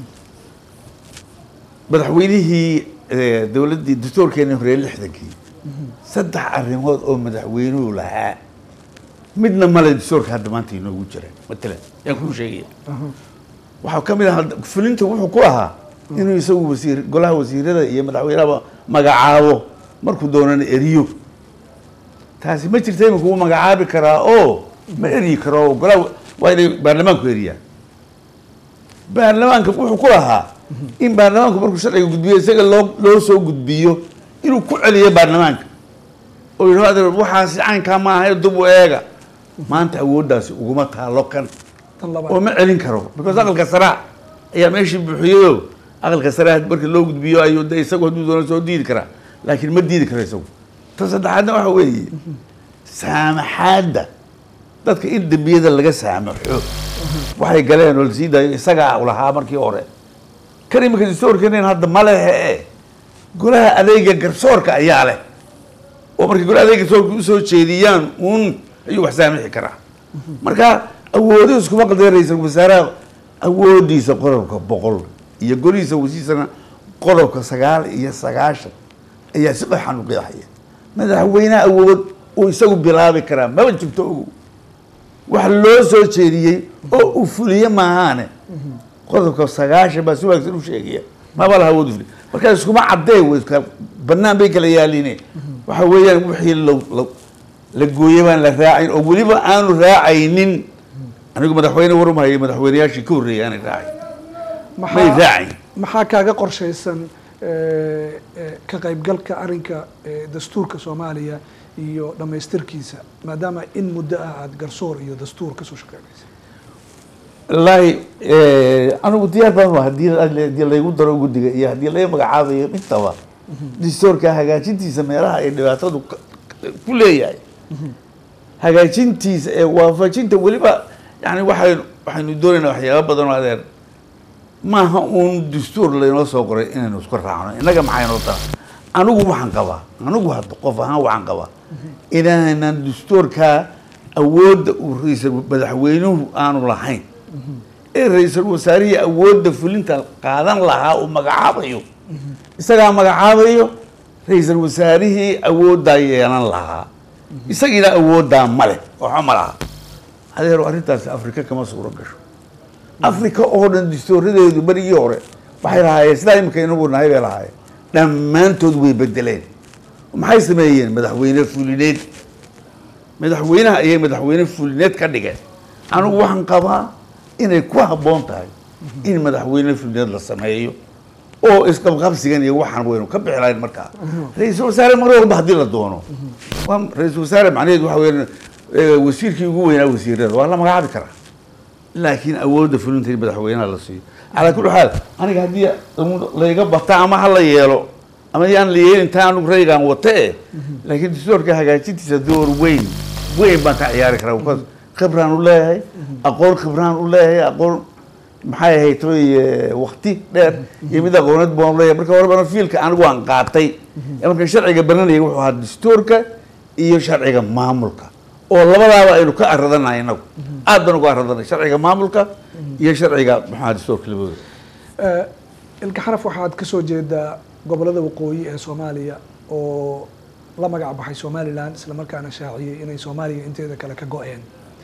madaxweynihii dowladdii dastuurkeeni horeye lixdankii saddex arrimood oo madaxweynuhu lahaa midna male dastuurka hadda maanta inoogu jira matalan yaan kuu sheegaya waxaa ka mid ah fulinta wuxuu ku ahaa inuu isagu wasiir golaha wasiirada iyo madaxweynahaba magacaabo markuu doonana eriyo taasi ma jirta imika wuu magacaabi karaa oo ma eryi karo golaha waa inay baarlamaanku eriyaan baarlamaanka wuxuu ku lahaa in baarlamaanku markuu sharciga gudbiyo isaga loo loo soo gudbiyo inuu ku celiyo baarlamaanka oo yidhahdo waxaasi caynkaa ma aha dub u eega maanta awooddaasi uguma taalo kan oo ma celin karo because aqalka saraa ayaa meeshii buuxiyo aqalka saraa markii loo gudbiyo ayuu de isagu hadduu doono soo diidi karaa laakiin ma diidi karo isagu ta saddexaadna waxa weeye saamaxaadda dadka in dembiyada laga saamaxo waxay galeen oo lasii daayo isagaa u lahaa markii hore kan imika dastuurkeeneen hadda ma lehe golaha adeega garsoorka ayaa leh oo markay golaha adeega garsoorka usoo jeediyaan uun ayuu wax saamixi karaa marka awoodihi iskuma qaldeen ra-iisul wasaaraha awoodiisa qodobka boqol iyo golihiisa wasiisana qodobka sagaal iyo sagaashan ayaa si qoxan u qeexaya madaxweynaha awood uu isagu bilaabi karaa maba jirto ogow wax loo soo jeediyey oo uu fuliye maahaane qodobka sagaashan baa si wanaagsan u sheegaya maba laha awood u fuliye markaa iskuma caddee weyska bannaan bay kala yaaliine waxa weeyaan wixii la la gooyey baan la raacayn oo weliba aanu raacaynin anigu madaxweyne warumhayo madaxweyneyaashii ka horreeyay aanay raacay may raacayn maxaa kaaga qorshaysan ka qaybgalka arrinka dastuurka soomaaliya iyo dhammaystirkiisa maadaama in muddo ah aada garsoor iyo dastuur kasoo shaqeynaysa wallaahi anigu diyaar baan hadii hadii laygu daro guddiga iyo haddii laga magacaabayo intaba dastuurka hagaajintiisa meelaha ay dhibaatadu ku leeyahay hagaajintiisa ee waafajinta weliba yani waxay waxaynu doonaynaa waxyaaba badan oo adeer maaha uun dastuur laynoo soo qoray inaynu isku raacno innaga maxaynoo dana anigu waxaan qabaa anigu hadda qof ahaan waxaan qabaa inaanan dastuurkaa awoodda uu ra-iisul madaxweynuhu aanu lahayn ee ra-iisul wasaarihii awoodda fulinta qaadan lahaa uu magacaabayo isagaa magacaabayo ra-iisul wasaarihii awooddaa yeelan lahaa isagiina awooddaa male waxba ma laha adeero arrintaasi afrika kama suuro gasho afrika oo dhan dastuuradeedu berigii hore waxay lahaayeen sidaa imika inagu nahay bay lahaayeen dhammaantood way bedeleen maxay sameeyeen madaxweyne fulineed madaxweynaha ayay madaxweyne fulineed ka dhigeen anigu waxaan qabaa inay ku habboon tahay in madaxweyne fulineed la sameeyo oo isqabqabsigan iyo waxaan waynu ka bixi lahayn markaa ra-iisul wasaare mar walba haddii la doono waa ra-iisul wasaare macnaheedu waxa weeyaan wasiirkii ugu weynaa wasiirada waa la magacaabi karaa laakiin awoodda fulinta in madaxweynaha la siiyo calaa kulli xaal aniga haddii layga bata ama ha la yeelo ama yaan la yeelin taa anigu raygaan wata e laakiin dastuurka hagaajintiisa door weyn weyn baan ka ciyaari karaa because khibraan u leeyahay aqoon khibraan u leeyahay aqoon maxay ahayd toy waqti dheer iyo mid aqooneed baan u leeyahay marka horebana fiilka anigu waan qaatay marka sharciga baranayay wuxuu ahaa dastuurka iyo sharciga maamulka oo labadaaba aynu ka aradanahay inagu aad baan uga aradanay sharciga maamulka iyo sharciga maxaa dastuurka labadooda ilka xaraf waxaad kasoo jeedaa gobolada waqooyi ee soomaaliya oo la magac baxay somaliland isla markaana shaaciyey inay soomaaliya inteeda kale ka go-een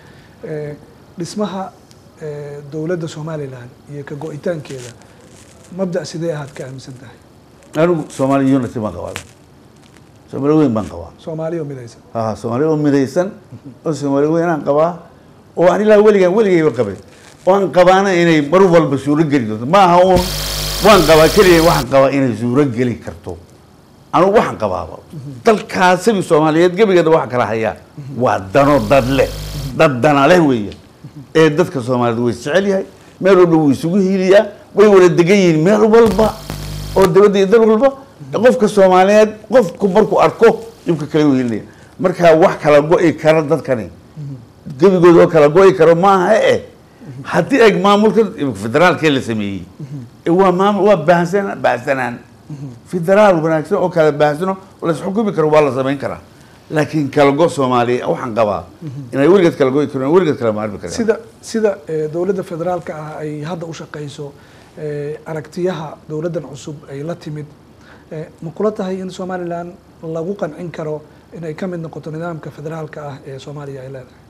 dhismaha dowladda somaliland iyo ka go-itaankeeda mabda sidee ahaad ka aaminsan tahay anigu soomaali unity baan qabaa soomaali weyn baan qabaa soomaaliya oo midaysan ha soomaali oo midaysan oo soomaali weyn aan qabaa oo aan ilaa weligaan weligayba qabay oo aan qabaana inay mar walba suuro geli doonto ma aha uun waan qabaa keliya waxaan qabaa inay suuro geli karto anigu waxaan qabaaba dalkaasibi soomaaliyeed gebigeeda waxa kala hayaa waa dano dad leh dad dana leh weeye ee dadka soomaaliyeed way jecel yahay meel walba wuu isugu hiiliyaa way wada degan yihiin meel walba oo dibadda iyo dal walba qofka soomaaliyeed qofku markuu arko dhibka kale u hiilinaya markaa wax kala go-i kara dadkani gebigooda oo kala go-i karo maaha e haddii eg maamulka federaalkee la sameeyey waa maamul waa baahsan baahsanaan federaal wanaagsan oo kala baahsano la isxukumi karo waa la samayn karaa laakiin kala go soomaaliya waxaan qabaa inay weligeed kala go-i karaan weligeed kala maarmi karaan sida sida dowladda federaalka ah ay hadda u shaqeyso aragtiyaha dowladdan cusub ay la timid ma kula tahay in somaliland lagu qancin karo inay ka mid noqoto nidaamka federaalka ah ee soomaaliya ay leedahay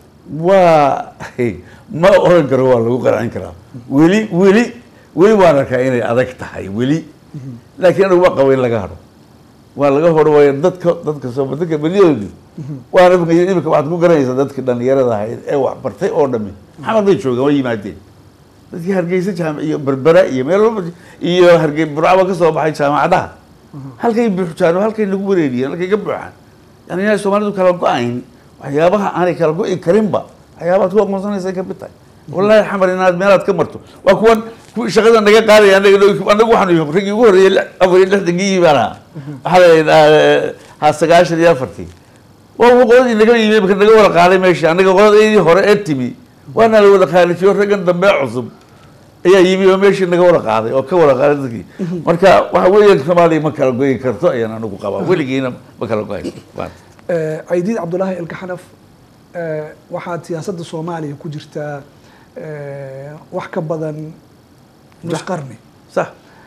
waa ma oran karo waa lagu qancin karaa weli weli weli waan arkaa inay adag tahay weli laakiin anigu waa qaba in laga haro waa laga horo waayo dadka dadka soo dadka badiyoodi waan imika waxaad ku garanaysaa dadka dhalinyarada ahayd ee wax bartay oo dhami maxamed bay joogaan way yimaadeen dadkii hargeysa jaamac iyo berbera iyo meel walba iyo hargey burcaba ka soo baxay jaamacadaha halkay buuxjaan halkay nagu wareeriyeen halkay ka buuxaan yani inay soomaalidu kala go-ayn waxyaabaha aanay kala go-i karinba waxyaabaad ku aqoonsanaysa ka mid tahay wallahi xamar inaad meelaad ka marto waa kuwan shaqada naga qaadaya anagu waxaan raggii ugu horreeyay afar iyo lixdankii baan ahaa waxaa la ha sagaashan iyo afartii waa qoladii naga yimi imika naga wada qaaday meesha anaga qoladaydii hore ee timi waana la wada qaalijiyo raggan dambe cusub ayaa yimi oo meeshii naga wada qaaday oo ka wada qaaday dadkii marka waxa weeyaan soomaaliya ma kala goyi karto ayaan anigu qabaa weligiina ma kala goyso caydiid cabdulaahi ilkaxanaf waxaad siyaasadda soomaaliya ku jirtaa wax ka badan nus qarni sax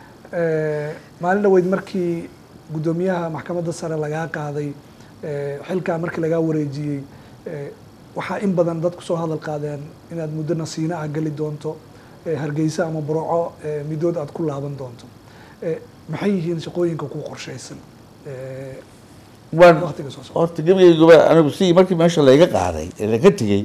maalin dhaweyd markii guddoomiyaha maxkamadda sare lagaa qaaday xilkaa markii lagaa wareejiyey waxaa in badan dadku soo hadal qaadeen inaad muddo nasiina ah geli doonto hargeysa ama burco midood aad ku laaban doonto maxay yihiin shaqooyinka ku qorshaysan waan horta gebigayguba anigu si markii meesha layga qaaday ee laga tegey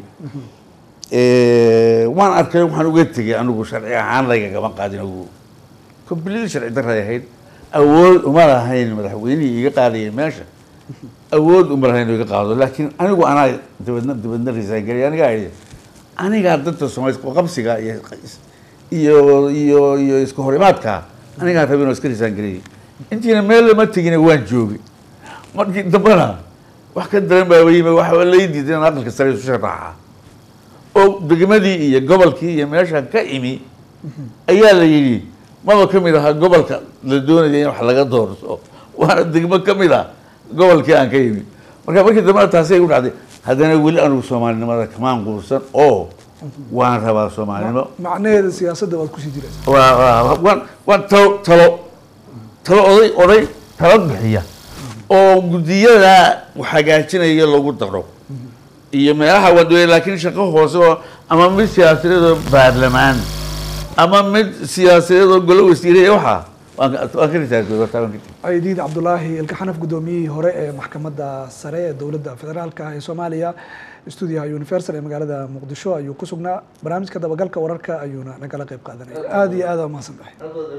waan arkay waxaan uga tegay anigu sharci ahaan laygagama qaadin ogu completely sharci daray ahayd awood uma lahayn madaxweynihii iga qaadayay meesha awood uma lahayn iga qaado laakiin anigu anaa dibadna dibadna risaangelay anigaa idhi anigaa dadka soomaaliya qabsiga iyo iyo iyo iyo isku horimaadka anigaa rabin oo iska risaangeliyay intiina meel lama tegina waan joogay markii dambana wax ka daran baa yimi waxa lay diiday in aqalka sare isu sharaxa oo degmadii iyo gobolkii iyo meesha ka imi ayaa la yidhi maba ka mid ahaa gobolka la doonaya in wax laga doorto waana degmo ka mid ah gobolkii aan ka imi marka markii dambana taasi ay u dhacday haddana weli anigu soomaalinimada kamaan quursan oo waan rabaa soomaalinimo macnaheeda siyaasadda waad kusii jiraysa waa waan waan talo talo talo oday oday talo bixiya oo guddiyada hagaajinaya lagu daro iyo meelaha wadooye laakiin shaqo hoose oo ama mid siyaasadeed oo baarlamaan ama mid siyaasadeed oo golo wasiire waxa waan ka risaartay caydiid cabdulaahi ilkaxanaf guddoomiyihii hore ee maxkamadda sare ee dowladda federaalka ah ee soomaaliya stuudiyaha universal ee magaalada muqdisho ayuu ku sugnaa barnaamijka dabagalka wararka ayuuna nagala qayb qaadanaya aada iyo aada umahadsan tahay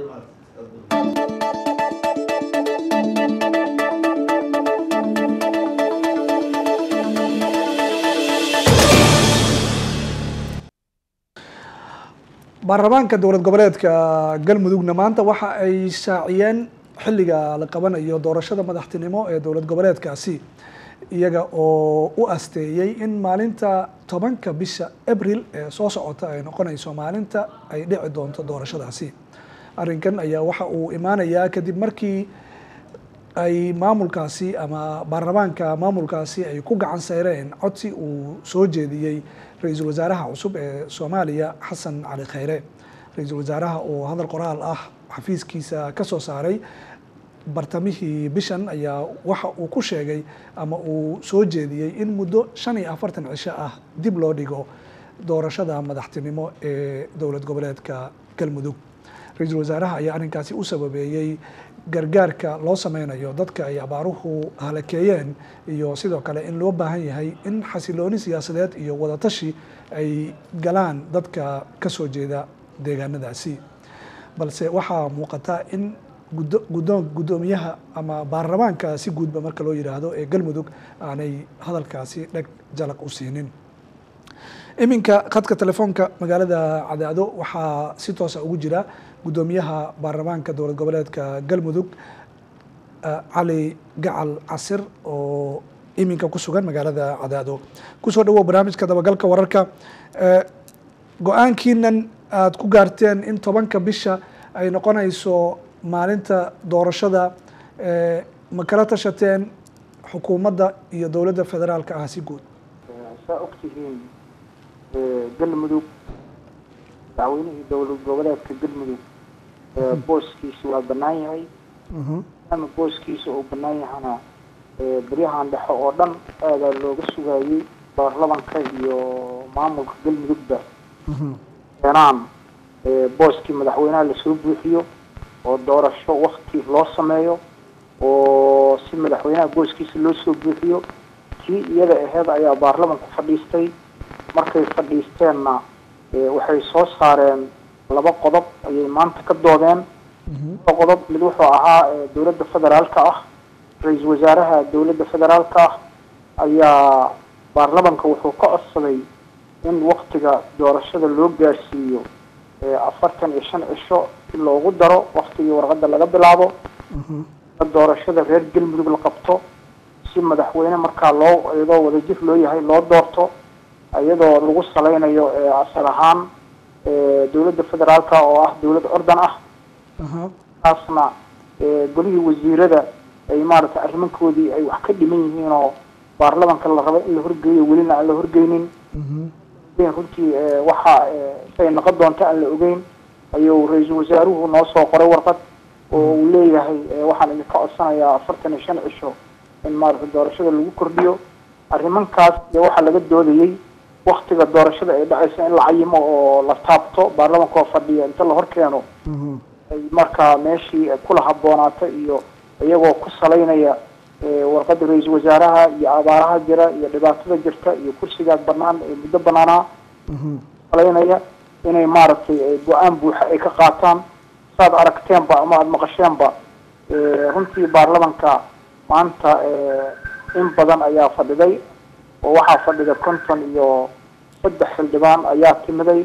baarlamaanka dowlad goboleedka galmudugna maanta waxa ay shaaciyeen xilliga la qabanayo doorashada madaxtinimo ee dowlad goboleedkaasi iyaga oo u asteeyey in maalinta tobanka bisha abril ee soo socota ay noqonayso maalinta ay dhici doonto doorashadaasi arrinkan ayaa waxa uu imaanayaa kadib markii ay maamulkaasi ama baarlamaanka maamulkaasi ay ku gacan sayreen codsi uu soo jeediyey ra-iisul wasaaraha cusub ee soomaaliya xasan cali khayre. ra-iisul wasaaraha oo hadal qoraal ah xafiiskiisa ka soo saaray bartamihii bishan ayaa waxa uu ku sheegay ama uu soo jeediyey in muddo shan iyo afartan cisho ah dib loo dhigo doorashada madaxtinimo ee dowlad goboleedka galmudug. ra-iisul wasaaraha ayaa arrinkaasi u sababeeyey gargaarka loo sameynayo dadka ay abaaruhu halakeeyeen iyo sidoo kale in loo baahan yahay in xasilooni siyaasadeed iyo wadatashi ay galaan dadka kasoo jeeda deegaanadaasi. balse waxaa muuqata in gudoon guddoomiyaha ama baarlamaanka si guudba marka loo yidhaahdo ee galmudug aanay hadalkaasi dheg jalaq u siinin. iminka khadka telefoonka magaalada Cadaado waxaa si toosa ugu jira guddoomiyaha baarlamaanka dowlad goboleedka galmudug cali gacal casir oo iminka ku sugan magaalada Cadaado. kusoo dhawow barnaamijka dabagalka wararka. go-aankiinan aad ku gaarteen in tobanka bisha ay noqonayso maalinta doorashada, ma kala tashateen xukuumadda iyo dowladda federaalka ah si guud? saa ogtihiin galmudug dacweynihii dowlad goboleedka galmudug booskiisa waa banaan yahay. ama booskiisa uu banaan yahana beryahan dhexe oo dhan aadaa looga sugayey baarlamanka iyo maamulka galmudugba keenaan booskii madaxweynaha lasoo buuxiyo oo doorasho wakti loo sameeyo oo si madaxweynaha booskiisa loo soo buuxiyo. kii iyada aheyd ayaa baarlamanku fadhiistay. markay fadhiisteenna waxay soo saareen laba qodob ayay maanta ka doodeen. laba qodob mid wuxuu ahaa dowladda federaalka ah, ra-iisul wasaaraha dowladda federaalka ah ayaa baarlamanka wuxuu ka codsaday in waktiga doorashada loo gaarsiiyo afartan iyo shan cisho si loogu daro waktigii warqadda laga bilaabo doorashada reer galmudug la qabto si madaxweyne markaa loo iyadoo wadajir loo yahay loo doorto iyadoo lagu salaynayo asal ahaan dowladda federaalka oo ah dowlad ordan ah. taasna golihii wasiirada ay maaragtay arrimankoodii ay wax ka dhiman yihiin oo baarlamanka la rabo in la horgeeyo welina aan la horgeynin. runtii waxa say noqon doonta aan la ogeyn ayuu ra-iisul wasaaruhu noo soo qoray warqad oo uu leeyahay waxaan idinka codsanayaa afartan iyo shan cisho in maaragtay doorashada lagu kordhiyo. arrimankaas iyo waxaa laga doodayey waktiga doorashada ay dhacaysa in la cayimo oo la taabto baarlamanka oo fadhiya inta la horkeeno ay markaa meeshii kula habboonaato iyo iyagoo ku salaynaya warqadda ra-iisul wasaaraha iyo abaaraha jira iyo dhibaatada jirta iyo kursigaas banaan ee muddo banaanaa salaynaya inay maaragtay go-aan buuxa ay ka qaataan. saad aragteenba ama aada maqasheenba runtii baarlamanka maanta in badan ayaa fadhiday oo waxaa fadhida konton iyo saddex xildhibaan ayaa timiday.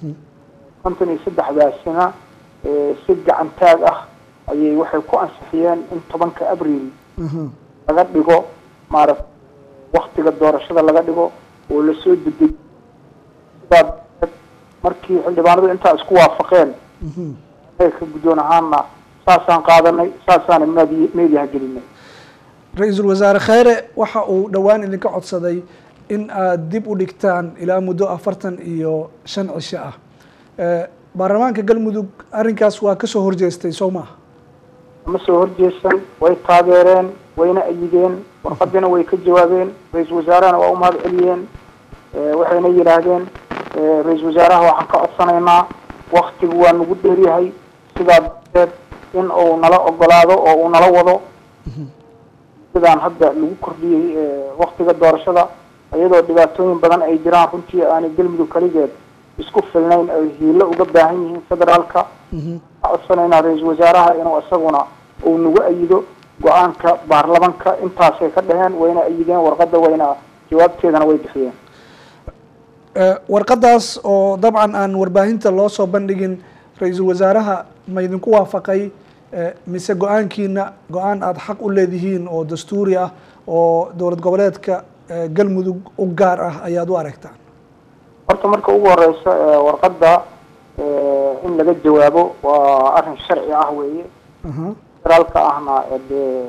konton iyo saddexdaasina si gacan taag ah ayay waxay ku ansixiyeen in tobanka abriil laga dhigo maaragtay waktiga doorashada laga dhigo oo lasoo degay. sidaa markii xildhibaanadu intaa isku waafaqeen ka guddoon ahaanna saasaan qaadanay, saasaana meediyaha gelinay. ra-iisul wasaare khayre waxa uu dhowaan idinka codsaday in aad dib u dhigtaan ilaa muddo afartan iyo shan cisho ah. baarlamaanka galmudug arrinkaas waa kasoo horjeestay soo maaha? ma soo horjeesan, way taageereen wayna ayideen warqadina way ka jawaabeen. ra-iisul wasaarahana waa u mahad celiyeen. waxayna yidhaahdeen ra-iisul wasaaraha waxaan ka codsanaynaa waktigu waa nagu dheeryahay, sidaa darteed in uu nala ogolaado oo uu nala wado sidaan hadda lagu kordhiyey waktiga doorashada iyadoo dhibaatooyin badan ay jiraan. runtii aanay galmudug kaligeed isku filnayn ay hiilo uga baahan yihiin federaalka. codsanaynaa ra-iisul wasaaraha inuu isaguna uu nagu ayido go-aanka baarlamanka. intaasay ka dhaheen wayna ayideen warqadda wayna jawaabteedana way bixiyeen. warqadaas oo dabcan aan warbaahinta loo soo bandhigin ra-iisul wasaaraha ma idinku waafaqay mise go-aankiina go-aan aada xaq u leedihiin oo dastuuri ah oo dowlad goboleedka galmudug u gaar ah ayaad u aragtaan? horta marka ugu horeysa warqadda in laga jawaabo waa arrin sharci ah weeye. federaalka ahna dee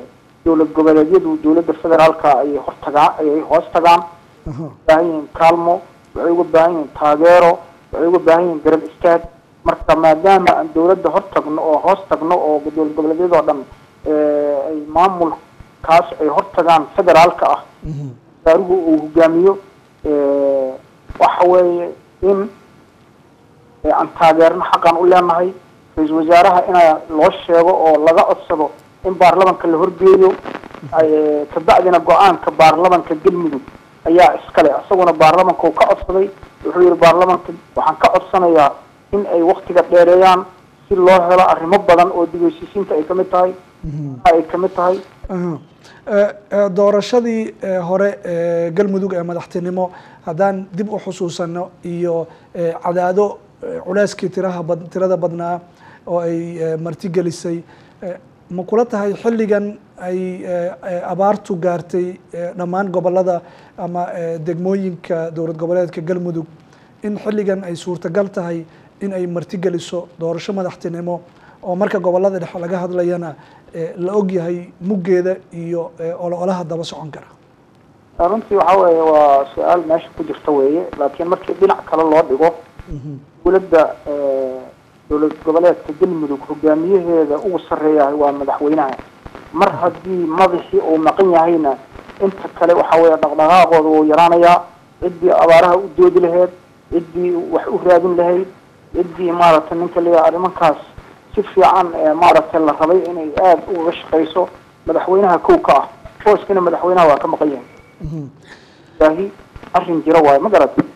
dowlad goboleedyadu dowladda federaalka ay hortagaan ay hoos tagaan baahan yihiin kaalmo waxay uga baahan yihiin taageero waxay uga baahan yihiin garab istaag marka maadaama aan dowladda hor tagno oo hoos tagno oo dowlad goboleedyadoo dhan ay maamulkaas ay hor tagaan federaalka ah wasaaruhu uu hogaamiyo waxa weeye in aan taageerno xaqan u leenahay ra-iisul wasaaraha inaa loo sheego oo laga codsado in baarlamanka la horgeeyo kabacdina go-aanka baarlamanka galmudug ayaa iskale isaguna baarlamanka uu ka codsaday wuxuu yihi baarlamanka waxaan ka codsanayaa in ay waktiga dheereeyaan si loo helo arrimo badan oo dib u heshiisiinta ay kamid tahay ay kamid tahay doorashadii hore galmudug ee madaxtinimo haddaan dib u xusuusano iyo cadaado culeyskii tiraha bad tirada badnaa oo ay martigelisay ma kula tahay xilligan ay abaartu gaartay dhammaan gobolada ama degmooyinka dowlad goboleedka galmudug in xilligan ay suurtagal tahay in ay martigeliso doorasho madaxtinimo oo marka gobolada dhexe laga hadlayana la og yahay muggeeda iyo ololaha daba socon kara runtii waxa weeye waa su-aal meesha ku jirta weeye laakiin markii dhinac kale loo dhigo dowladda dowlad goboleedka galmudug hogaamiyaheeda ugu sarreeyahay waa madaxweynaha mar haddii madaxii uu maqan yahayna inta kale waxa weeye dhaqdhaqaaqooda wuu yaraanayaa ciddii abaaraha u doodi lahayd ciddii wax u raadin lahayd ciddii maaragtay ninka leeyahay arrimankaas si fiican maaragtay la rabay inay aada uga shaqayso madaxweynaha kow ka ah booskina madaxweynaha waa ka maqan yahay baahi arrin jira waayo ma garatay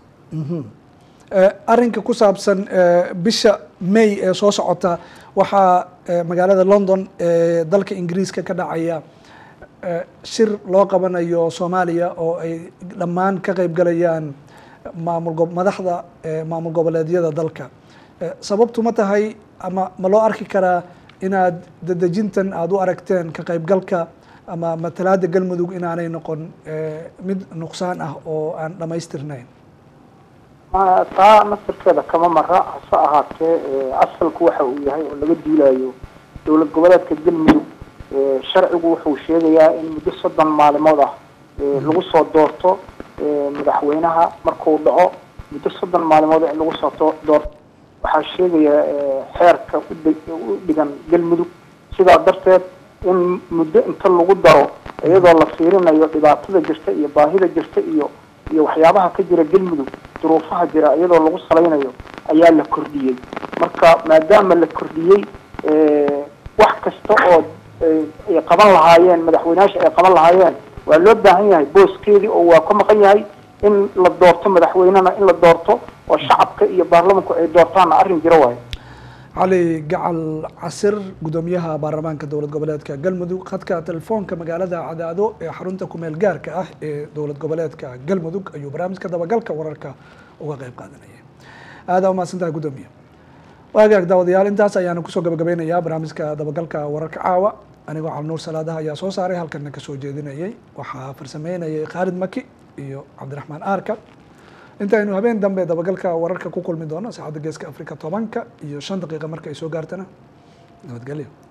arrinka ku saabsan bisha may ee soo socota waxaa magaalada london ee dalka ingiriiska ka dhacaya shir loo qabanayo soomaaliya oo ay dhammaan ka qeyb galayaan maamul madaxda maamul goboleedyada dalka sababtu ma tahay ama ma loo arki karaa inaad dadejintan aada u aragteen ka qeybgalka ama matalaada galmudug inaanay noqon mid nuqsaan ah oo aan dhamaystirnayn taa nasirkeeda kama mara hase ahaatee asalku waxa uu yahay oo laga duulayo dowlad goboleedka galmudug sharcigu wuxuu sheegayaa in muddo soddon maalimood ah lagu soo doorto madaxweynaha markuu dhaco muddo soddon maalimood in lagu soo doorto waxaa sheegaya xeerka u dhigan galmudug sidaa darteed in muddo inta lagu daro iyadoo la fiirinayo dhibaatada jirta iyo baahida jirta iyo iyo waxyaabaha ka jira galmudug duruufaha jira iyadoo lagu salaynayo ayaa la kordhiyey marka maadaama la kordhiyey wax kasta oo ay qaban lahaayeen madaxweynayaasha ay qaban lahaayeen waa loo baahan yahay booskeedii oo waa ka maqan yahay in la doorto madaxweynena in la doorto oo shacabka iyo baarlamanku ay doortaana arrin jira waayo cali gacal casir gudoomiyaha baarlamaanka dowlad goboleedka galmudug khadka telefoonka magaalada cadaado ee xarunta kumeel gaarka ah ee dowlad goboleedka galmudug ayuu barnaamijka dabagalka wararka uga qeyb qaadanaya aada umahadsantahay gudoomiye waagaag daawadayaal intaas ayaana kusoo gabagabeynayaa barnaamijka dabagalka wararka caawa anigoo cali nuur salaadaha ayaa soo saaray halkana kasoo jeedinayay waxaa farsameynayay khaalid maki iyo cabdiraxmaan aarka intaynu habeen dambe dabagalka wararka ku kulmi doono saacadda geeska africa tobanka iyo shan daqiiqa marka ay soo gaartana nabadgelyo.